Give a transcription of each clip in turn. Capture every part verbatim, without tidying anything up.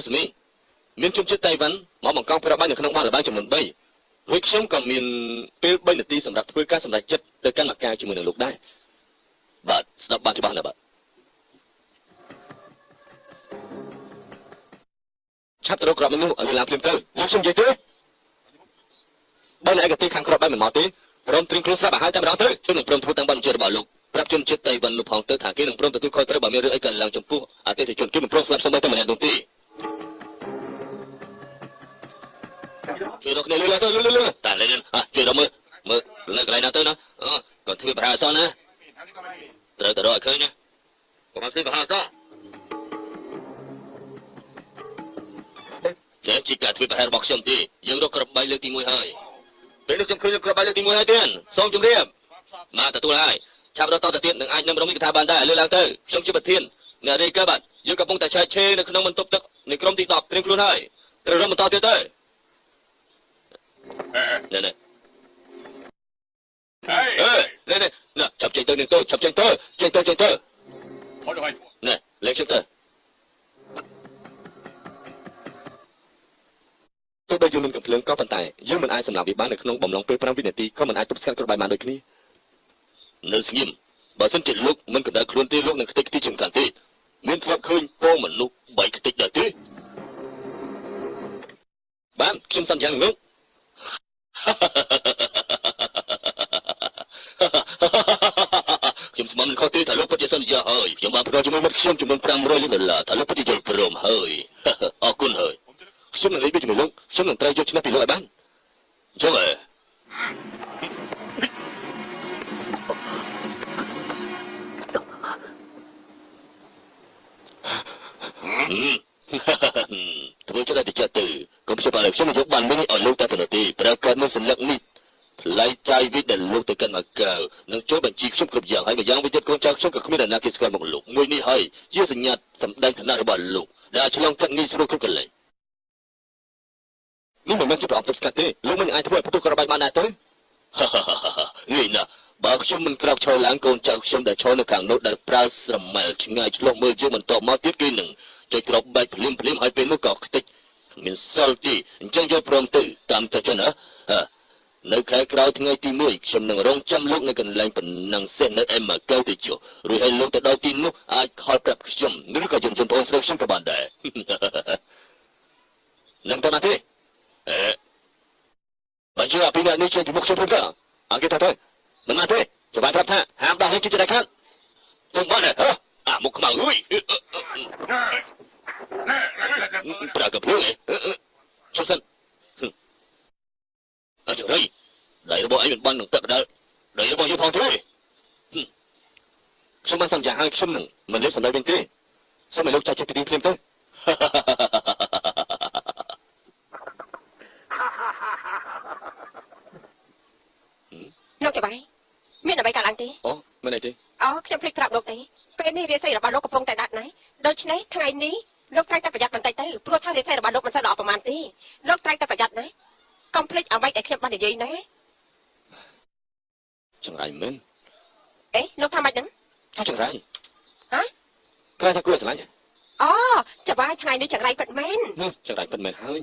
សនីមានជនជាតិតៃវ៉ាន់មកបង្កប់ប្រាប់បាននៅក្នុងបាល់ល្បែងចំនួនបីរួចខ្ញុំក៏មានពេលបីនាទីសម្រាប់ធ្វើការសម្រេចចិត្តទៅកាន់មកការជាមួយនឹងលោកដែរបាទស្ដាប់បានច្បាស់ណាស់បាទឆាប់ទៅរកក្របនោះឲ្យឡាភ្លាមទៅខ្ញុំនិយាយទេបើអ្នកឯកទេសខាងក្របបែបមិនមកទេព្រមត្រៀមខ្លួនស្រាប់ឲ្យហើយតែម្ដងទៅខ្ញុំនឹងព្រមធ្វើតាមបានជារបស់លោកប្រាប់ជនជាតិតៃវ៉ាន់នោះផងទៅថាគេនឹងព្រមទទួលខុសត្រូវបើមានរឿងអីកើតឡើងចំពោះអតិថិជនគេមិនព្រមស្លាប់សូម្បីតែម្នាក់នោះទេជួយរកគ្នាលឿនទៅលឿនលឿនតែលឿនជួយរកមើលមើលនៅកន្លែងណាទៅណាអឺក៏ធ្វើប្រហែលអសណាត្រូវទៅរកឲ្យឃើញណាកុំឲ្យធ្វើប្រហែលអសចេះជីកាធ្វើប្រហែលរបស់ខ្ញុំទេយើងរកក្របបែកលើកទីមួយហើយពេលនេះខ្ញុំឃើញក្របបែកលើកទីមួយហើយទៀតសូមជម្រាបមកទទួលហើយឆាប់រកតទៅទៀតនឹងអាចនឹងរំលឹកថាបានដែរលើឡើងទៅខ្ញុំជាប្រធានអ្នករាយការណ៍បាទយើងកំពុងតែឆែកឆេរនៅក្នុងបន្ទប់ទឹកនៃក្រុមទីដប់ត្រៀមខ្លួនហើយត្រូវរំបន្តទៀតទៅណែណែហេណែណែណែចាប់ចេញទៅនឹងទៅចាប់ចេញទៅចេញទៅចេញទៅណែលេខជិះទៅទោះបីយើងមានកំភ្លើងក៏ប៉ុន្តែយើងមិនអាចសម្លាប់វាបាននៅក្នុងបំឡុងពេលប្រាំវិនាទីក៏មិនអាចទប់ស្កាត់ក្របបែកបានដូចគ្នានៅស្ងៀមបើសិនជាលោកមិនកណ្ដាលខ្លួនទេលោកនឹងខ្ទេចខ្ទីជាងកាន់ទេមានធ្លាប់ឃើញពងមនុស្សបីខ្ទេចដែរទេបានខ្ញុំសន្យានឹងលោកខ្ញុំស្មានមិនខុសទេថាលោកពិតជាសន្យាហើយខ្ញុំបានប្រកបជាមួយមិត្តខ្ញុំចំនួនប្រាំរយលានដុល្លារថាលោកពិតជាយល់ព្រមហើយអរគុណហើយខ្ញុំនឹងនិយាយជាមួយលោកខ្ញុំនឹងត្រូវយកឈ្នះពីលោកឲ្យបានចុះហ៎ធ្វើចុះតែចិត្តទៅកុំព្យាបាលខ្ញុំយកបានវិញឲ្យលោកតែប៉ុណ្ណោះទេប្រើកើតមួយសន្លឹកនេះថ្លៃចាយវិដែលលោកទៅកាន់មកកៅនឹងចូលបញ្ជីខ្ញុំគ្រប់យ៉ាងហើយម្យ៉ាងវិញទៀតកូនចៅខ្ញុំក៏គ្មានអ្នកណាគេស្គាល់មកលោកមួយនេះហើយជាសញ្ញាសម្ដែងឋានៈរបស់លោកដែលឆ្លងកាត់ងាយស្រួលគ្រប់កន្លែងនេះមិនមែនជាប្រអប់ទប់ស្កាត់ទេលោកមិនអាចធ្វើឲ្យផ្ទុះក្របបែកបានដែរទៅនេះណាបើខ្ញុំមិនក្រោកឈរឡើងកូនចៅខ្ញុំដែលឈរនៅខាងនោះដែលប្រើស្រមែលឆ្ងាយឆ្លោះមើលយើងបន្តមកទៀតគេនឹងចុចក្របបែកភ្លាមភ្លាមហើយពេលនោះក៏ខ្ទេចគ្មានសល់ទេអញ្ចឹងយកព្រមទៅតាមទៅចឹងណានៅខែក្រោយថ្ងៃទីមួយខ្ញុំនឹងរងចាំលោកនៅកន្លែងប៉ុណ្ណឹងសេះនៅអេម៉ាកៅទៅចុះរួចឲ្យលោកទៅដល់ទីនោះអាចខលប្រាប់ខ្ញុំឬក៏យន្តយន្តបងស្រីខ្ញុំក៏បានដែរនឹងទៅណាទេអេបើជឿពីអ្នកនេះជាមុខខ្ញុំទៅអង្កេតទៅមិនមកទេចាំបានប្រាប់ថាហាមដោះឲ្យជិះទៅខាងទៅបានហ៎អាមុខខ្មៅលួយប្រាកព្រួយចុះសិនអត់រៃដៃរបស់ឯងមិនបាននឹងទឹកដល់ដៃរបស់យើងផងទេខ្ញុំបានសន្យាឲ្យខ្ញុំនឹងមិនលេបសម្ដីវិញទេសូមឲ្យលោកចាស់ចិត្តពីនេះភ្លាមទៅលោកចាបាយមានអ្វីកើតឡើងទេអូមិនអីទេអូខ្ញុំភ្លេចប្រាប់លោកទេពេលនេះរាសីរបស់លោកកំពុងតែដាច់ណាស់ដូច្នេះថ្ងៃនេះលោកត្រូវតែប្រយ័ត្នបន្តិចទៅព្រោះថារាសីរបស់លោកមិនសូវល្អប្រហែលទេលោកត្រូវតែប្រយ័ត្នណាកុំភ្លេចអ្វីដែលខ្ញុំបាននិយាយណាចង្រៃមែនអេលោកថាម៉េចហ្នឹងថាចង្រៃហ៎ក្រែថាគួរស្រឡាញ់អូចាបាយថ្ងៃនេះចង្រៃពិតមែនចង្រៃពិតមែនហើយ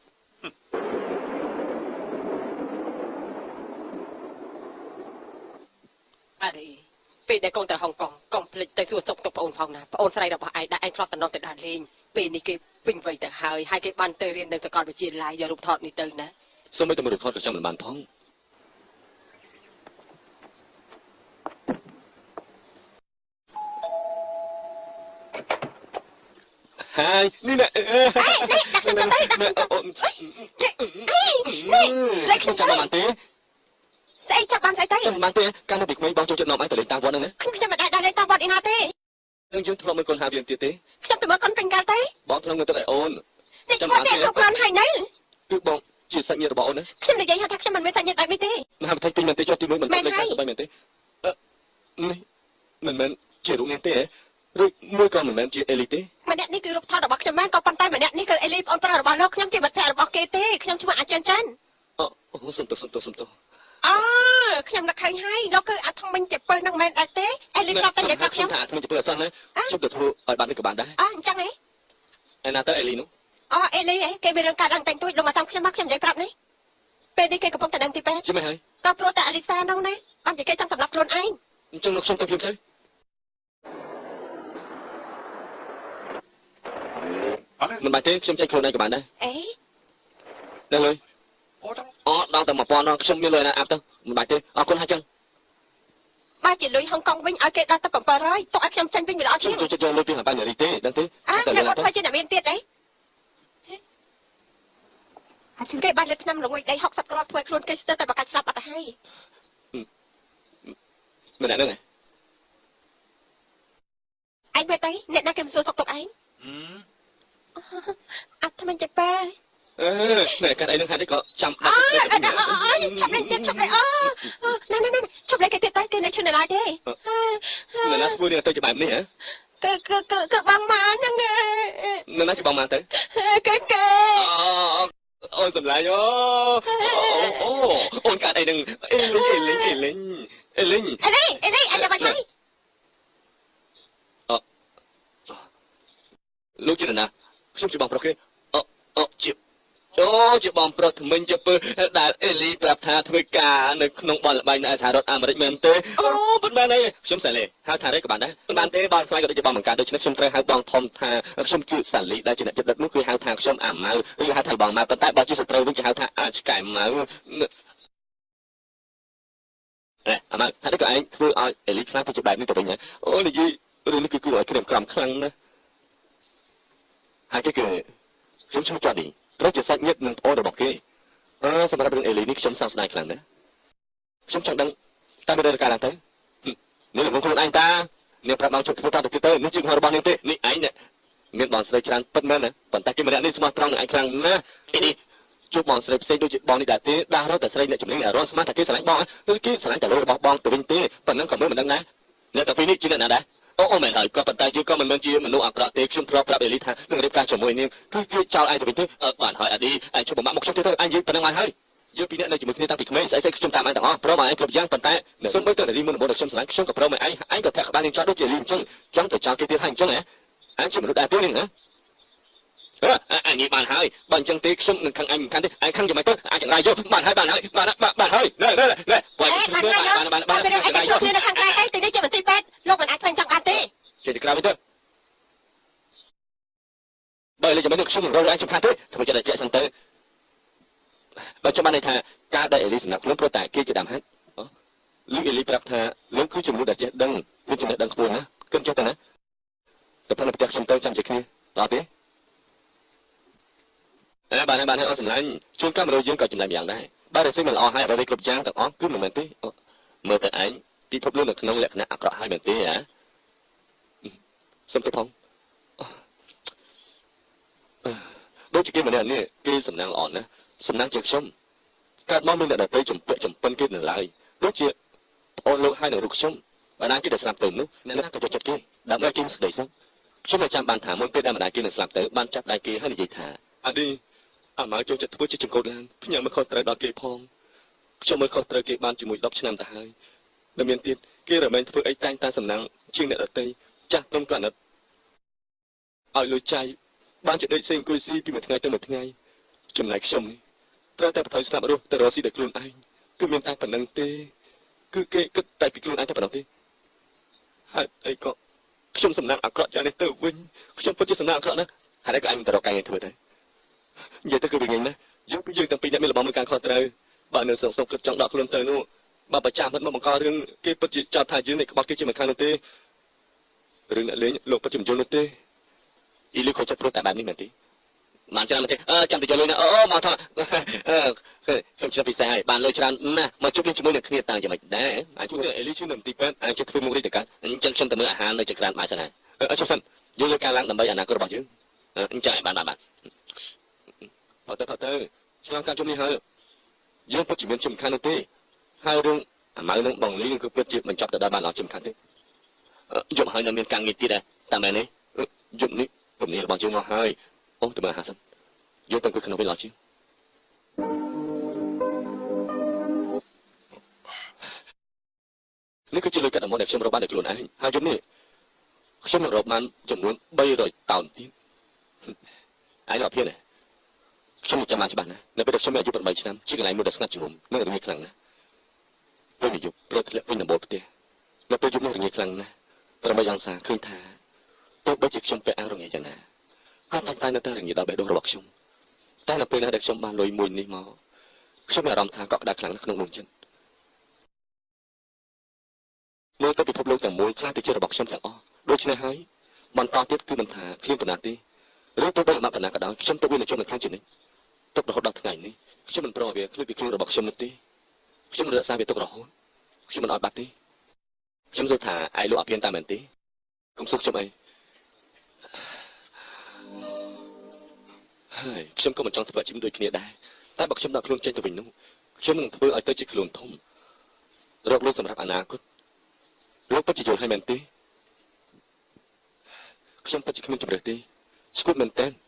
អរេពេលដែលកូនទៅហុងកុងកុំភ្លេចទៅសួរសុខទុក្ខបងប្អូនផងណាបងអូនស្រីរបស់ឯងដែលឯងធ្លាប់តំណទៅដើរលេងពេលនេះគេពេញវ័យទៅហើយហើយគេបានទៅរៀននៅសាកលវិទ្យាល័យយករូបថតនេះទៅណាសូមឲ្យតែមើលរូបថតក៏ចាំមិនបានផងហើយនេះណាលេខខ្ញុំចាំបានទេស្អីចាប់បានស្អីទៅចាំបានទេកាលនៅពីក្មេងបងចូលចិត្តនាំឯងទៅលេងតាមវត្តហ្នឹងណាខ្ញុំមិនដែរដើរលេងតាមវត្តឯណាទេនឹងយើងធ្លាប់មើលកូនហាវៀនទៀតទេខ្ញុំទៅមើលកូនពេញកាលទេបងធ្លាប់មើលទៅឯអូនចាំបានទេលោកបានហើយនៅគឺបងជាសាច់ញាតិរបស់អូនណាខ្ញុំនិយាយថាខ្ញុំមិនមានសាច់ញាតិបែបនេះទេមហាវិទ្យាល័យពេញមែនទេចុះទីមួយមិនទៅលេងតាមទៅមែនទេអឺនេះមិនមែនជារូបនេះទេឬមួយក៏មិនមែនជាអេលីទេម្នាក់នេះគឺរូបថតរបស់ខ្ញុំបានក៏ប៉ុន្តែម្នាក់នេះគឺអេលីប្អូនប្រុសរបស់លោកខ្ញុំជាមិត្តភក្តិរបស់គេទេខ្ញុំឈ្មោះអាចិនចិនអូសុំទោសសុំទោសសុំទោសអើខ្ញុំនឹកឃើញហើយលោកគឺអាធំមិញជាពើនឹងមែនដែរទេអេលីប្រាប់តែនិយាយប្រាប់ខ្ញុំថាអាធំមិញជាពើអសោះណាជប់ទៅធ្វើឲ្យបាននេះក៏បានដែរអអញ្ចឹងហ៎ឯណាទៅអេលីនោះអូអេលីគេមានរឿងការឡើងតែងទួយលោកមកតាមខ្ញុំមកខ្ញុំនិយាយប្រាប់នេះពេលនេះគេកំពុងតែដឹងទីពេទ្យមិនហើយក៏ព្រោះតែអាលីសានោះណាអត់និយាយគេចង់សម្រាប់ខ្លួនឯងអញ្ចឹងលោកខ្ញុំទៅខ្ញុំទៅមិនបាច់ទេខ្ញុំចេញខ្លួនឯងក៏បានដែរអេដល់ហើយអូដល់តែមួយពាន់ដងខ្ញុំមានលុយណាអាប់ទៅមិនបាច់ទេអរគុណហើយចឹងបើជាលុយហុងកុងវិញឲ្យគេដល់ទៅbảy trămទុកឲ្យខ្ញុំចេញវិញវាល្អជាងជួយជួយយកលុយពីហាបាញ់រីទេដឹងទេអើខ្ញុំអត់ធ្វើជាអ្នកមានទៀតអីគេបានលេបឆ្នាំល្ងុយដីហុកសិបគ្រាប់ធ្វើខ្លួនគេស្ទើរតែបកាច់ស្លាប់អត់ទៅហើយមិនអ្នកហ្នឹងឯងបែបទៅអ្នកណាគេមិនសួរសុខទុក្ខឯងអត់ថ្មចិត្តប៉ាអឺតែកាត់អីនឹងហាត់នេះក៏ចាំអត់ទៅឆាប់លេងទៀតឆាប់លេងអូណែណែឆាប់លេងគេទៀតទៅគេនៅឈឺនៅឡើយទេណែណាធ្វើនេះទៅជាបែបនេះហ៎គឺគឺគឺបងម៉ាហ្នឹងណែណាជាបងម៉ាទៅគេគេអូយសម្លាញ់អូអូអូនកាត់អីនឹងអេលីអេលីអេលីអេលីអេលីអេលីអញចាំបាច់ហើយអូលោកជាណាខ្ញុំជាបងប្រុសគេអូអូជាអូជាបងប្រុសថ្មិញជាពើដែលអេលីប្រាប់ថាធ្វើការនៅក្នុងបនលបែងនៅសហរដ្ឋអាមេរិកមែនទេអូប៉ុន្មានអីខ្ញុំសាឡេហៅថារេក៏បានដែរប៉ុន្មានទេបងស្វាយក៏ដូចជាបងបង្កើតដូច្នេះខ្ញុំត្រូវហៅបងធំថាខ្ញុំជួយសាលីដែលជាអ្នកចិត្តដឹកនោះគឺហៅថាខ្ញុំអាម៉ៅឬហៅថាបងម៉ៅប៉ុន្តែបើជាសត្រូវវិញគេហៅថាអាចឆ្កែម៉ៅអេអាម៉ៅហើយក៏ឯងធ្វើឲ្យអេលីខ្លាំងទៅជាបែបនេះទៅវិញអូនិយាយរឿងនេះគឺគួរឲ្យក្រៀមក្រំខ្លាំងណាស់ហើយគេគឺខ្ញុំឈ្មោះច័ន្ទនេះត្រូវជាសាច់ញាតិនឹងប្អូនរបស់គេអឺសម្រាប់រឿងអេលីនេះខ្ញុំសោកស្ដាយខ្លាំងណាស់ខ្ញុំចង់ដឹងតើមានរឿងការឡើងទៅនេះលោកខ្លួនឯងតានាងប្រាប់បងជប់ធ្វើតទៅទៀតទៅនេះជារបស់នាងទេនេះឯងមានបងស្រីច្រើនពិតមែនណាប៉ុន្តែគេម្នាក់នេះស្មោះត្រង់នឹងឯងខ្លាំងណាស់នេះជួបបងស្រីផ្សេងដូចជាបងនេះដែរទេដាស់រត់តែស្រីអ្នកជំនាញអារម្មណ៍ស្មានថាគេស្រឡាញ់បងឬគេស្រឡាញ់តែលោករបស់បងទៅវិញទេប៉ុណ្ណឹងក៏មើលមិនដឹងដែរអ្នកតាពីរនេះជាអ្នកណាដែរអូអូមែនហើយក៏ប៉ុន្តែយើងក៏មិនមែនជាមនុស្សអាក្រក់ទេខ្ញុំធ្លាប់ប្រាប់អេលីថានឹងរៀបការជាមួយនាងគឺគេចោលឯងទៅវិញទេបានហើយអាឌីឯងជួយបំផាក់មកខ្ញុំទៅទៅឯងយើងប៉ុណ្ណឹងបានហើយយើងពីរនាក់នៅជាមួយគ្នាតាំងពីក្មេងស្អីស្អីខ្ញុំតាមឯងទាំងអស់ព្រមឯងគ្រប់យ៉ាងប៉ុន្តែសូម្បីតែរីមុនដំបូងខ្ញុំស្រឡាញ់ខ្ញុំក៏ព្រមឯងឯងក៏ធាក់ក្បាលនាងចោលដូចជាលីអញ្ចឹងចង់ទៅចោលគេទៀតហើយអញ្ចឹងហ៎ឯងជាមនុស្សដែរទេនាងហ៎អញនិយាយបានហើយបើអញ្ចឹងទេខ្ញុំនឹងខឹងឯងមិនខានទេឯងខឹងយ៉ាងម៉េចទៅអាចចង្រៃយកបានហើយបានហើយបានបានហើយណែណែណែបើខ្ញុំធ្វើបានបានបានបានចង្រៃយកនៅខាងក្រៅឯងទីនេះជាមន្ទីរពេទ្យលោកមិនអាចធ្វើចង់បានទេចេញទៅក្រៅវិញទៅបើលេចមិនខ្ញុំរកឯងសំខាន់ទេធ្វើចិត្តតែជាក់សិនទៅបើចាំបានន័យថាការដែលអេលីសម្រាប់ខ្លួនព្រោះតែគេជាដើមហេតុលោកអេលីប្រាប់ថាលោកគឺជាមនុស្សដែលចេះដឹងមានចំណេះដឹងខ្ពស់ណាគិតចេះទៅណាតែផ្នែកផ្ទះខ្ញុំទៅចាំជាគ្នាដល់ទេអើបានហើយបានហើយអត់សម្លាញ់ជួនកាលមនុស្សយើងក៏ចំណេះយ៉ាងដែរបើរកស៊ីមិនល្អហើយអ្វីគ្រប់យ៉ាងទាំងអស់គឺមិនមែនទេមើលទៅឯងពិភពលោកនៅក្នុងលក្ខណៈអាក្រក់ហើយមែនទេហ៎សុំទៅផងដូចជាគេម្នាក់នេះគេសំណាងល្អណាស់សំណាងជាងខ្ញុំកើតមកមានអ្នកដទៃចំពាក់ចំពិនគេនៅឡើយដូចជាប្អូនលោកហើយនៅរូបខ្ញុំបើណាគេដែលស្លាប់ទៅនោះអ្នកណាក៏ចូលចិត្តគេដើម្បីគេស្ដីសុខខ្ញុំតែចាំបានថាមុនពេលដែលម្ដាយគេនឹងស្លាប់ទៅបានចាប់ដៃគេហើយនិយាយថាអាឌីអាម៉ៅចូលចិត្តធ្វើជាចង្កូតឡើងខ្ញុំមិនខុសត្រូវដល់គេផងខ្ញុំមិនខុសត្រូវគេបានជាមួយដប់ឆ្នាំទៅហើយដែលមានទៀតគេរមែងធ្វើអីតែងតែសំណាងជាងអ្នកដទៃចាស់ទុំក៏ណិតឲ្យលុយចៃបានជាដេកសេងអង្គុយស៊ីពីមួយថ្ងៃទៅមួយថ្ងៃចំណែកខ្ញុំនេះត្រូវតែបថុយស្ដាប់រស់ទៅរកស៊ីដោយខ្លួនឯងគឺមានតែប៉ុណ្្នឹងទេគឺគេគិតតែពីខ្លួនឯងតែប៉ុណ្្នឹងទេហើយអីក៏ខ្ញុំសំណាងអាក្រក់យ៉ាងនេះទៅវិញខ្ញុំពិតជាសំណាងអាក្រក់ណាស់ហើយក៏ឯងមិនទៅរកការងារធ្វើទៅនិយាយទៅគឺវាងាយណាស់យើងពីយើងទាំងពីរអ្នកមានលំនឹងការខុសត្រូវបើនៅសង្ស័យគិតចង់ដកខ្លួនទៅនោះបើប្រចាំមិត្តមកបង្ករឿងគេពិតជាចោទថាយើងនេះក្បត់គេជាមិនខាននោះទេរឿងអ្នកលេងលោកពិតជាមិនយល់នោះទេអ៊ីលីខូចព្រោះតែបែបនេះមែនទេបានច្រើនមែនទេអឺចាំទៅយកលុយណាអូមកថាអឺខ្ញុំជិះពិសេសហើយបានលុយច្រើនណាស់មកជួបជាមួយនឹងគ្នាតាំងយ៉ាងម៉េចដែរអាចជួយអេលីជួយនៅទីពេទ្យអាចជិះធ្វើមុខរីទៅកាអញ្ចឹងខ្ញុំទៅមើលអាហារនៅចក្រានបាយសិនហើយអឺចុះសិនយើងលើកការឡើងដើម្បីអនាគតរបស់យើងអញ្ចឹងឲ្យបានបានបានអត់ទៅអត់ទៅឆ្លងការជុំនេះហើយយើងពិតជាមានជំខាននោះទេហើយរឿងអាម៉ៅនឹងបងលីគឺពិតជាមិនចាប់ទៅដល់បានអត់ជំខានទេយប់ហើយនៅមានការងារទៀតដែរតាមមែនទេយប់នេះទំនៀមរបស់យើងមកហើយអូទៅមើលអាហារសិនយើងទៅក្នុងវិញល្អជាងនេះគឺជាលុយកាក់ដំណដែលខ្ញុំរកបានដោយខ្លួនឯងហើយយប់នេះខ្ញុំនឹងរកបានចំនួន300តោនទៀត ai nọ thiên này trong một trăm ba mươi bạn này bây giờ trong mấy chục bảy năm chỉ cần lại một đợt ngắt chùm nó được như khăn này tôi bị chụp tôi lại tôi nằm bột tiền nó tôi chụp nó được như khăn này tôi bây giờ xa khơi thả tôi bây giờ trong bể áo rồi nghe chẳng nè các bạn tay nó ta được như đó bể đồ bọc chung tay là bên nó được trong ba lôi mùi ní máu trong nhà rằm thả cọ đã khăn nó không đồng chân nơi tôi bị thốt lâu chẳng mùi khai từ chưa được bọc trong chẳng o đôi chân này hay bọn to tiếp cứ mình thả khiêm phần nào tí rồi tôi bây giờ mà phần nào cả đó trong tôi bên là trong được khăn chuyện này tôi đã hốt đọc ngày này trong mình pro về cứ bị khiêm được bọc trong một tí trong mình đã xa về tôi đã hốt trong mình nói bát tí trong tôi thả ai lộ phiên ta mình tí công sức trong ấy trong có một trong thợ chim đôi kia đai ta bọc trong đọc luôn trên tụi mình luôn trong mình thưa ở tới chỉ luôn thông rồi luôn sầm rạp anh cốt lúc bắt chỉ rồi hai mình tí trong bắt chỉ không chụp được tí scoot mình tên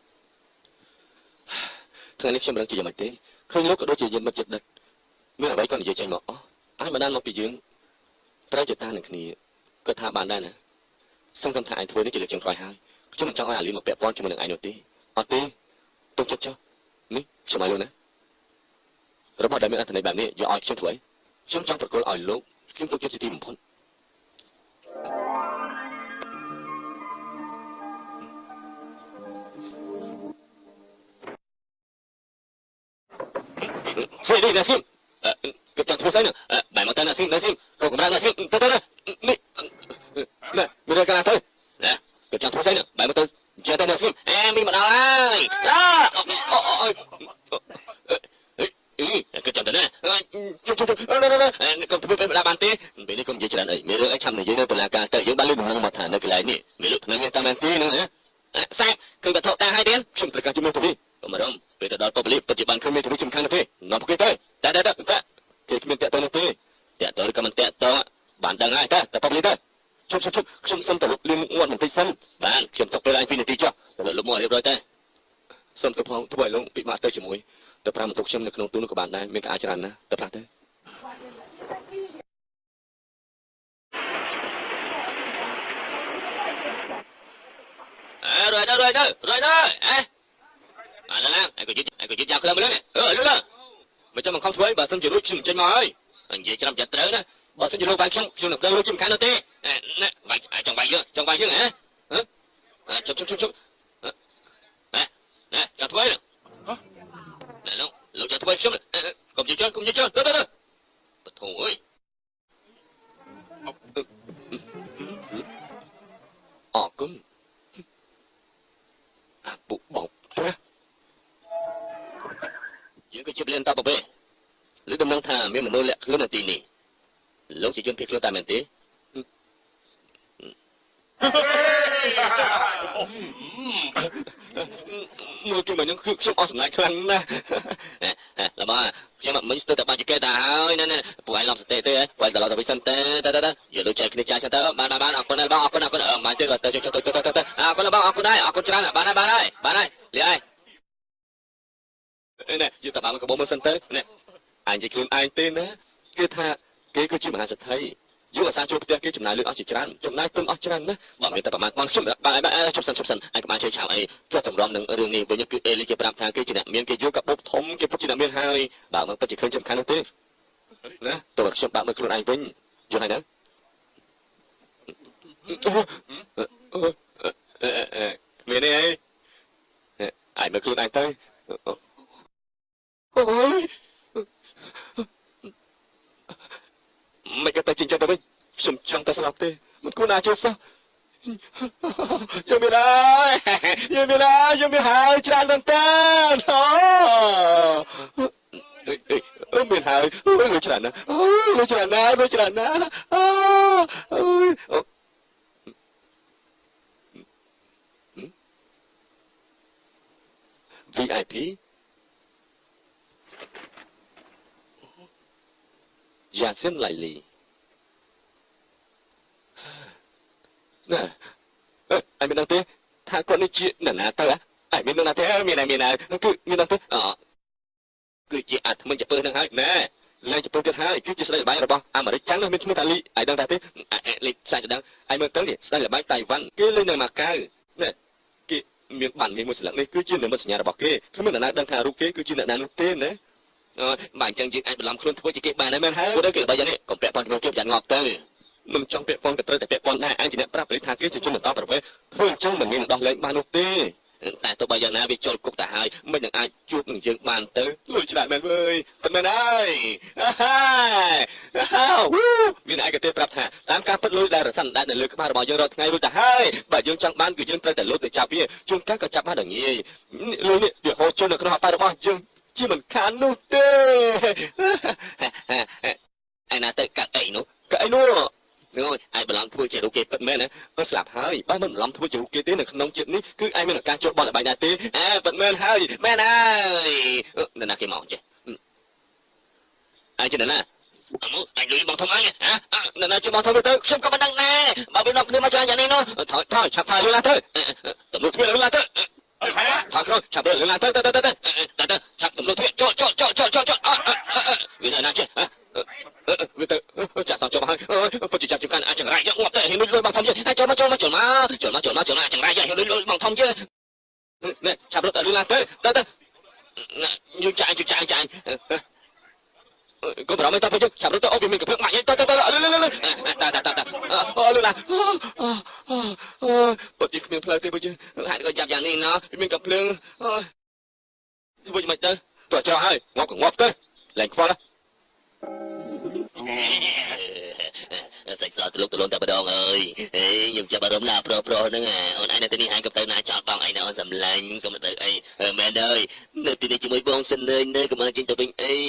thằng này trong mình chỉ giờ mình tí không lúc có đôi chỉ dân mất giật đất mới là mấy con gì chạy mỏ ai mà đang ngọc bị dưỡng trái chợt ta này thì có tha bàn đây nè xong cầm thải thôi nó chỉ được chừng còi hai chứ mình trong ai liền một bẹp con cho mình được ai nổi tí ở tí tôi chết cho ní sao mày luôn nè rồi bắt đầu mình ăn thằng này bạn này giờ ai trong tuổi trong trong thật có ai lúc chúng tôi chết tìm một phút Sini đi nè sim cái trang thua nè bài một tên là sim nè sim không còn là sim tới tới nè nè bây giờ cái nào thôi nè cái trang thua nè bài một tên chơi tên là sim em đi mà đâu ơi đó cái trang tên nè chung chung chung đó đó đó còn tôi là bàn tê bây giờ còn gì chơi này mấy đứa ấy chăm này dưới nơi là cả tới dưới ba lưng nó mà thả nó cái này nè mấy đứa thằng này ta bàn tê nữa sao cứ bắt thọ ta hai tiếng không tất cả chúng mình thôi mà đâu bây giờ đó tôi beli pejabat kami tu macam mana tu? Nampak kita? Tak tak tak tak. Kita minta tahu nanti. Tak tahu kamu tak tahu. Bandang ay tak tak beli tak. Cuk cuk cuk. Kum sam tak lim nguat mình sam. Ban, kum tak beli pin nanti je. Kalau lu mau dia berada. Sam tak pau tu boleh long pi mak tak cemui. Tak pernah untuk kum nak nong tu nak bandai. Mereka ajaran na. Tak pernah tu. Eh, rồi đó rồi đó rồi đó. Eh. À là anh có chuyện anh có chuyện giao khơi mới nè ờ đúng rồi mà cho mình không thuế bà xin chịu lối chừng trên mỏi anh về cho làm chặt tới đó bà xin chịu lối bài không chịu được lối chừng khá nó tê nè bài trong bài chưa trong bài chưa hả hả chụp chụp chụp chụp nè nè trả thuế nè nè nó lối trả thuế xong nè cùng gì chưa cùng gì chưa tới tới tới thôi ờ cưng à bộ bọc ra những cái chip lên tao bảo vệ lưỡi đâm năng thà miếng mình nô lẹ luôn là tỉ nỉ lúc chỉ chuyên việc luôn ta mình tí mưa kia mà những khước sống awesome lại khăn nè là ba nhưng mà mấy tôi tập ba chỉ kêu ta nè nè phụ anh làm tê tê quay giờ làm tập sân tê tê tê giờ tôi chạy cái chạy cho tớ ba ba ba con này bao con nào con ở mà chơi là tớ cho tôi tớ tớ tớ à con nào bao con này con chơi này ba này ba này ba này liền ai nè giờ tập ba mươi có bốn mươi sân tê nè anh chỉ kêu anh tên á cái tha cái cái chuyện mà anh sẽ thấy dù là sao chụp cái cái chụp này lựa ở chỉ chán chụp này tương ở chán đó bọn người ta bảo mà con chụp ba ba chụp sân chụp sân anh cũng chơi chào ấy cho tổng đoàn đừng ở đường này với những cái eli cái bạc thang cái chuyện này miếng cái vôกับbốc thống cái chuyện này miếng hai bảo mà chỉ khơi chụp khăn thôi nè tôi bảo chụp bạn mới kêu anh tính vô này nữa miếng này ai mới kêu anh tới ôi mày cái tay chính cho tao bên sum trong tay sao tê một cô nào chưa sao chưa biết ai chưa biết ai chưa biết hai cha đang tên đó ơi miền hải ơi người chả nè ơi người chả nè người chả nè ơi vê i pê Gia xem lại lì nè anh biết đang thế thằng con ấy chuyện nè nè tao á anh biết đang thế miền này miền này cứ miền đang thế ờ cứ chuyện à mình chụp đang hai nè lại chụp cái hai cứ chỉ là bài rồi bao à mà đấy trắng nó mình chúng ta li anh đang thế lịch sai đang anh mới tới đi đây là bài tài văn cái lên này mà cao nè cái មានបានមានមួយស្លឹកនេះគឺជានិមិត្តសញ្ញារបស់គេគ្មានអ្នកណាដឹងថារូបគេគឺជាអ្នកណានោះទេណាអឺបើអញ្ចឹងយើងអាចបន្លំខ្លួនធ្វើជាគេបានហើយមែនហើយព្រោះគេបើយ៉ាងនេះកុំពាក់ព័ន្ធជាមួយគេយ៉ាងងាប់ទៅមិនចង់ពាក់ព័ន្ធក៏ត្រូវតែពាក់ព័ន្ធដែរអញជាអ្នកប្រាប់ព្រៃថាគេជាជនបន្តប្រវេសធ្វើអញ្ចឹងមិនមានដោះលែងបាននោះទេតែទោះបីយ៉ាងណាវាចូលគុកទៅហើយមិននឹងអាចជួបនឹងយើងបានទៅលួចឆ្លាតមែនវើយប៉ុន្មានហើយមានឯកទេសប្រាប់ថាតាមការពិតលុយដែលរសាន់ដែលនៅលើក្បាលរបស់យើងរាល់ថ្ងៃរួចទៅហើយបើយើងចង់បានគឺយើងត្រូវតែលុយទៅចាប់វាជួនកាលក៏ចាប់បានដល់ងាយលុយនេះវាហូរចូលនៅក្នុងអប៉ារបស់យើងជាមិនខាននោះទេឯណាទៅកាត់អីនោះកាត់អីនោះនោះឯបន្លំធ្វើជារូបគេពិតមែនណាអឺស្លាប់ហើយបើមិនបន្លំធ្វើជារូបគេទេនៅក្នុងជាតិនេះគឺឯមានឱកាសចូលបនឲ្យបាយដែរទេអើពិតមែនហើយមែនហើយនៅណាគេមកចេះឯជាណាអមអញលុយបងធំអញហ៎នៅណាជាបងធំទៅខ្ញុំក៏មិនដឹងដែរបើវានាំគ្នាមកយ៉ាងនេះនោះថយថយឆាប់ថយលុយឡាទៅទំនួលធ្វើលុយឡាទៅអើហើយថយក្រោយឆាប់លុយឡាទៅទៅទៅទៅទៅឆាប់ទំនួលធ្វើចូលចូលចូលចូលចូលវានៅណាចេះវាទៅចាក់សោះចូលមកហើយពុតចាប់ជកាន់អាចចង្រៃយកងាប់ទៅហ៊ានលុយបងធំយើងចូលមកចូលមកចូលមកចូលមកចូលមកចូលមកចង្រៃយកហ៊ានលុយបងធំយើងនេះឆាប់រត់ទៅលុយឡាទៅទៅទៅយើងចាយចាយចាយកុំប្រមិនតើពុជឆាប់រត់ទៅអូវាមានកភ្លើងម៉ាក់ទៅទៅទៅលុយលុយលុយតាតាតាតាអូលុយឡាពុតគ្មានផ្លូវទេពុជហាក់ក៏ចាប់យ៉ាងនេះណោះវាមានកភ្លើងធ្វើមិនទៅតើចោលហើយងាប់ក៏ងាប់ទៅលែងខ្វល់សាច់សតលុកទលន់តែម្ដងអើយខ្ញុំចាប់អារម្មណ៍ណាប្រុសប្រុសហ្នឹងអូនឯងនៅទីនេះឯងក៏ទៅណាចោលបងឯងនៅអូនសម្លាញ់ក៏មិនទៅអីមែនហើយនៅទីនេះជាមួយបងសិនលេងនៅក៏មកចេញទៅវិញអី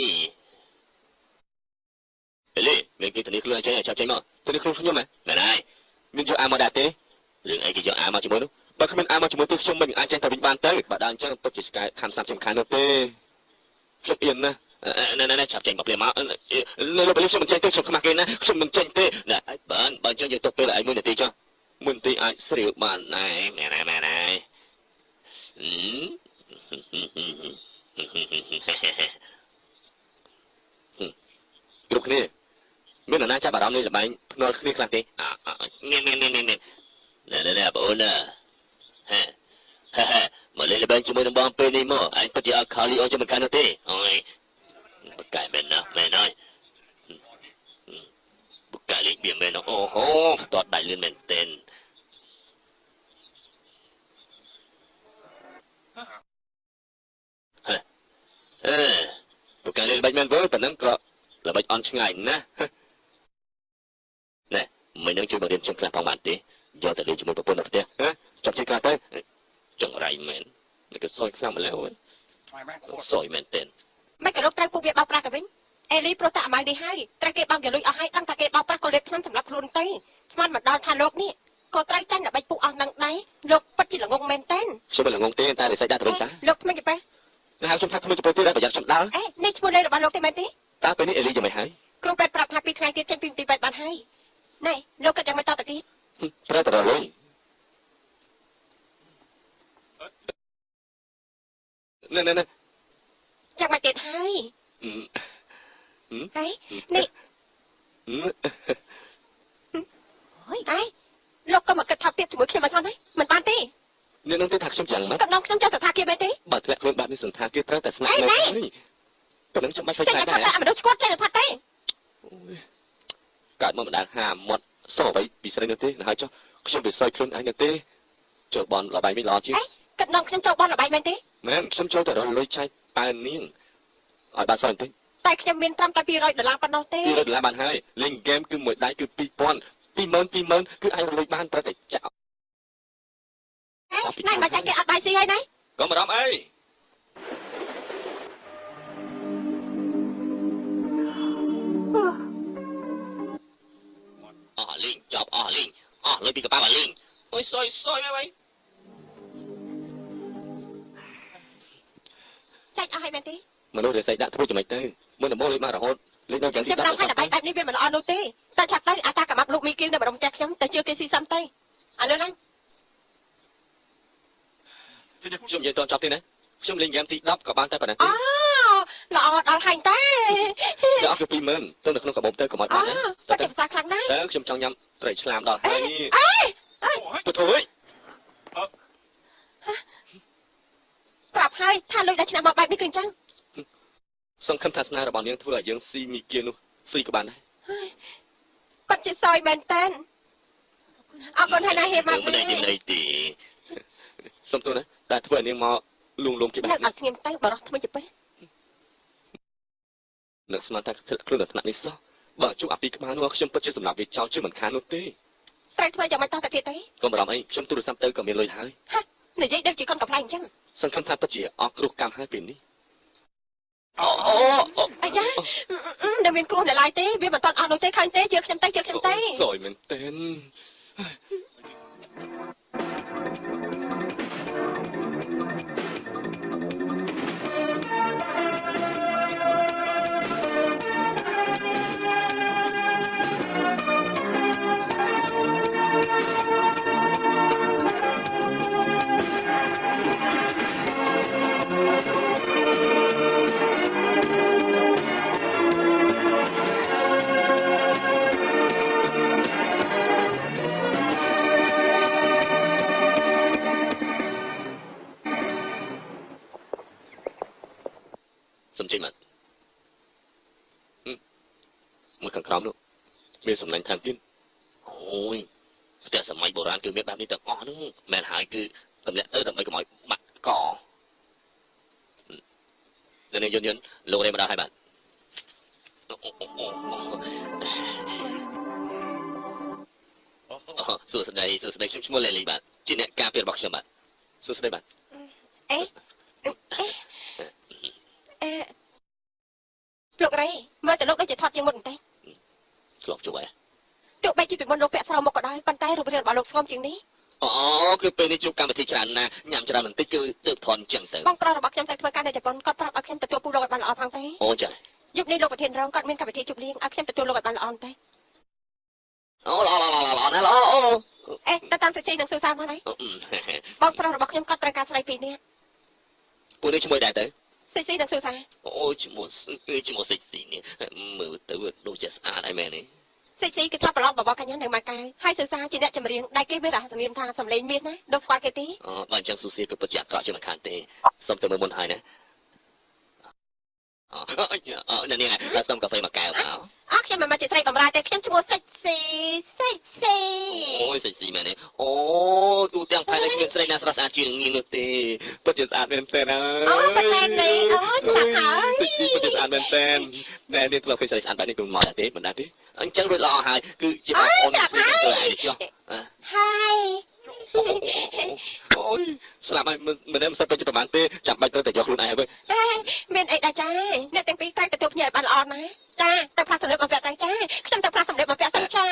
អេលីមានគេទៅនេះខ្លួនឯងចេញចាប់ចេញមកទៅនេះខ្លួនខ្ញុំហ៎មែនហើយមានយកអាមកដែរទេរឿងអីគេយកអាមកជាមួយនោះបើគ្មានអាមកជាមួយទៅខ្ញុំមិនអាចចេញទៅវិញបានទៅបើដល់អញ្ចឹងទុកជាស្កាយខំសាប់ជាខាននោះទេខ្ញុំអៀនណាណែណែចាប់ចេញមកភ្លាមមកលើបលិសខ្ញុំមិនចេញទេខ្ញុំខ្មាស់គេណាខ្ញុំមិនចេញទេណែបានបើអញ្ចឹងយើងទុកពេលឲ្យមួយនាទីចុះមួយនាទីអាចស្រាវបានដែរមែនហើយមែនហើយគ្រប់គ្នាមាននរណាចាប់អារម្មណ៍នេះល្បែងភ្នាល់គ្នាខ្លះទេនេះនេះនេះនេះណែណែណែបងអូនណាហេហេមកលេងល្បែងជាមួយនឹងបងពេលនេះមកអញពិតជាអត់ខលលីអូចាំមិនកាន់នោះទេអូយបកែមែនណាមែនហើយបកែលេងបៀមែនអូហូតតដៃលឿនមែនទែនហេអេបកែលេងល្បែងមែនវើប៉ុណ្ណឹងក៏ល្បែងអន់ឆ្ងាយណាណែមិននឹងជួយមករៀនខ្ញុំខ្លះផងបានទេយកទៅលេងជាមួយប្រពន្ធនៅផ្ទះចាប់ជិះខ្លះទៅចង្រៃមែននេះក៏សយខ្លាំងម្ល៉េះអូយសយមែនទែនមិនក៏រកត្រូវពួកវាបោកប្រាស់ទៅវិញអេលីប្រុសតាអម៉ៅនេះហើយត្រូវគេបោកយកលុយអស់ហើយដឹងថាគេបោកប្រាស់ក៏លេបឆ្នាំសម្រាប់ខ្លួនទៅស្មានមកដល់ថាលោកនេះក៏ត្រូវចាញ់ដើម្បីពួកអស់នឹងដែរលោកពិតជាល្ងងមែនទែនខ្ញុំមិនល្ងងទេតែរិស័យដាក់ទៅវិញតាលោកថ្មីទេប៉ះតែហៅខ្ញុំថាថ្មីទៅពេលទៀតប្រយ័ត្នខ្ញុំដើរអេនេះឈ្មោះលេខរបស់លោកទេមែនទេតើពេលនេះអេលីយ៉ាងម៉េចហើយគ្រូពេទ្យប្រាប់ថាពីរថ្ងៃទៀតចេញពីមន្ទីរពេទ្យបានហើយណែលោកក៏ចាំមិនតទៅទៀតត្រូវតែរលុយណែណែណែចាំមកទៀតហើយហេនេះអើយអីលោកក៏មកគិតថាទៀតជាមួយខ្ញុំមកថនហើយមិនបានទេនេះនឹងទៅថាខ្ញុំយ៉ាងម៉េចក៏ដល់ខ្ញុំចង់ទៅថាគេមែនទេបើធ្លាក់ខ្លួនបាត់នេះសន្តាគេត្រូវតែស្នាក់នៅហើយប៉ុណ្ណឹងខ្ញុំបាច់ខ្វល់ដែរតែមនុស្សស្គាល់ចេះផាត់ទេកើតមកម្ដងហាមាត់សុំអ្វីពីស្រីនោះទេហើយចុះខ្ញុំវាសយខ្លួនឯងនោះទេចូលបនលបាយវិញល្អជាងគិតដល់ខ្ញុំចូលបនលបាយមែនទេមែនខ្ញុំចូលទៅរកលុយចាយប៉ែននាងឲ្យបានសល់បន្តិចតែខ្ញុំមានត្រឹមតែពីររយដុល្លារប៉ុណ្ណោះទេពីររយដុល្លារបានហើយលេងហ្គេមគឺមួយដៃគឺពីរពាន់ពីរម៉ឺនពីរម៉ឺនគឺអាចរលួយបានត្រូវតែចាក់ណែមកចាច់គេអត់បាយស៊ីហើយណែកុំបារម្ភអីអស់លេងចប់អស់លេងអស់លុយពីកប៉ាល់លេងអុយសយសយមែនចាច់អស់ហើយមែនទេមនុស្សរិស័យដាក់ធ្វើយ៉ាងម៉េចទៅមុនដំបូងលេងមករហូតលេងដល់យ៉ាងទីដល់ហើយតែបែបនេះវាមិនល្អនោះទេតែឆាប់ទៅអាតាកាម៉ាប់លោកមីគីនៅម្ដុំផ្ទះខ្ញុំទៅជឿគេស៊ីសិនទៅឥឡូវហ្នឹងខ្ញុំនិយាយតចប់ទេណាខ្ញុំលេងហ្គេមទីដប់ក៏បានតែប៉ុណ្ណឹងទេអូល្អដល់ហើយតែយកគឺពីរម៉ឺនទៅនៅក្នុងកាបូបទៅកុំអត់បានណាតែភាសាខ្លាំងណាស់ទៅខ្ញុំចង់ញ៉ាំត្រីឆ្លាមដល់ហើយអេអេពុទ្ធអើយហើយថាលុយដែលឆ្នាំមកបែបនេះគឺអញ្ចឹងសង្ឃឹមថាស្នារបស់នាងធ្វើឲ្យយើងស៊ីមីគៀននោះហ្វ្រីក៏បានដែរបាត់ជាសយមែនតើអរគុណហើយណាហេម៉ាមិនទេមិនទេសុំទោសណាតែធ្វើឲ្យនាងមកលួងលោមគេបែបនេះអត់ស្ងៀមទៅបរោះថ្មីទៅពេកនឹកស្មានថាខ្លួននៅថ្នាក់នេះសោះបើជួបអាពីក្បាលនោះខ្ញុំពិតជាសម្រាប់វាចោលជាមិនខាននោះទេស្រែកធ្វើយ៉ាងម៉េចតទៅទៀតទេកុំបារម្ភអីខ្ញុំទូរស័ព្ទទៅក៏មានលុយហើយហានិយាយដូចជាកូនកំ pl អញ្ចឹងសង្ឃឹមថាពិតជាអស់គ្រោះកម្មហើយពេលនេះអូអូអាយ៉ានៅមានគ្រោះនៅឡើយទេវាមិនតាន់អស់នោះទេឃើញទេជឿខ្ញុំទៅជឿខ្ញុំទៅសយមែនតើសំជិញមកមួយខាងក្រោមនោះមានសំណាញ់ថែមទៀតអូយផ្ទះសម័យបុរាណគឺមានបែបនេះទាំងអស់ហ្នឹងមែនហើយគឺតម្លាក់ទៅដើម្បីកុំឲ្យបាក់កនៅនេះយន្តយន្តលោករេមកដល់ហើយបាទសួស្តីសួស្តីខ្ញុំឈ្មោះលេលីបាទជាអ្នកការពាររបស់ខ្ញុំបាទសួស្តីបាទអេអេលោករ៉េមើលទៅលោកដូចជាថត់ជាងមុនបន្តិចឆ្លប់ជួបហើយទោះបីជាពីមុនលោកពាក់ស្រោមមកក៏ដោយប៉ុន្តែរូបរាងរបស់លោកស្គមជាងនេះអូគឺពេលនេះជួបកម្មវិធីច្រើនណាស់ញ៉ាំច្រើនបន្តិចគឺទើបថន់ចឹងទៅបងប្រុសរបស់ខ្ញុំទៅធ្វើការនៅជប៉ុនគាត់ប្រាប់ឲ្យខ្ញុំទទួលពូលោកឲ្យបានល្អផងទេអូចាយុគនេះលោកប្រធានរងគាត់មានកម្មវិធីជប់លៀងឲ្យខ្ញុំទទួលលោកឲ្យបានល្អទេអូល្អល្អល្អល្អណាស់ល្អអេទៅតាមសិទ្ធិនឹងសួរសារមកហើយបងប្រុសរបស់ខ្ញុំគាត់ត្រូវការស្រីពីរនាក់ពូនេះឈ្មោះដែរទៅសិទ្ធិនឹងសួរសារអូឈ្មោះឈ្មោះសិទ្ធិនេះមើលទៅដូចជាស្អាតហើយមែនទេសិទ្ធិគឺថាប្រឡងបបកញ្ញានៅម៉ាកៅហើយសួរសារជាអ្នកចម្រៀងដែលគេមានរហ័សនាមថាសំឡេងមានណាដូចស្គាល់គេទេអូបើអញ្ចឹងសួរសារគឺពិតជាអក្រក់ជាមិនខានទេសុំទៅមើលមុនហើយណាអូអូនេះនេះសុំកាហ្វេមួយកែវមកអើខ្ញុំមិនមកជាស្រីបំរើទេខ្ញុំឈ្មោះសិទ្ធិសិទ្ធិអូយសិទ្ធិមែនទេអូទូទាំងផែនគ្មានស្រីណាស្រស់ស្អាតជាងនាងនោះទេពិតជាស្អាតមែនតើអូប៉ែននេះអូស្អាតហើយសិទ្ធិពិតជាស្អាតមែនតើតែនេះធ្លាប់ឃើញស្រីស្អាតបែបនេះគឺមកដែរទេមិនដែរទេអញ្ចឹងរួចល្អហើយគឺជាបងប្អូនគ្នាទៅហើយចុះហើយអូយស្លាប់ហើយមិនមិនសិតទៅប្រហែលទេចាំបាច់ទៅតែយកខ្លួនឯងទៅមានអីដែរចាអ្នកទាំងពីរតែទទួលភ្ញៀវឲ្យបានល្អណាស់ចាទៅផ្លាស់សម្លៀកបំពាក់ទៅចាខ្ញុំទៅផ្លាស់សម្លៀកបំពាក់ទៅចា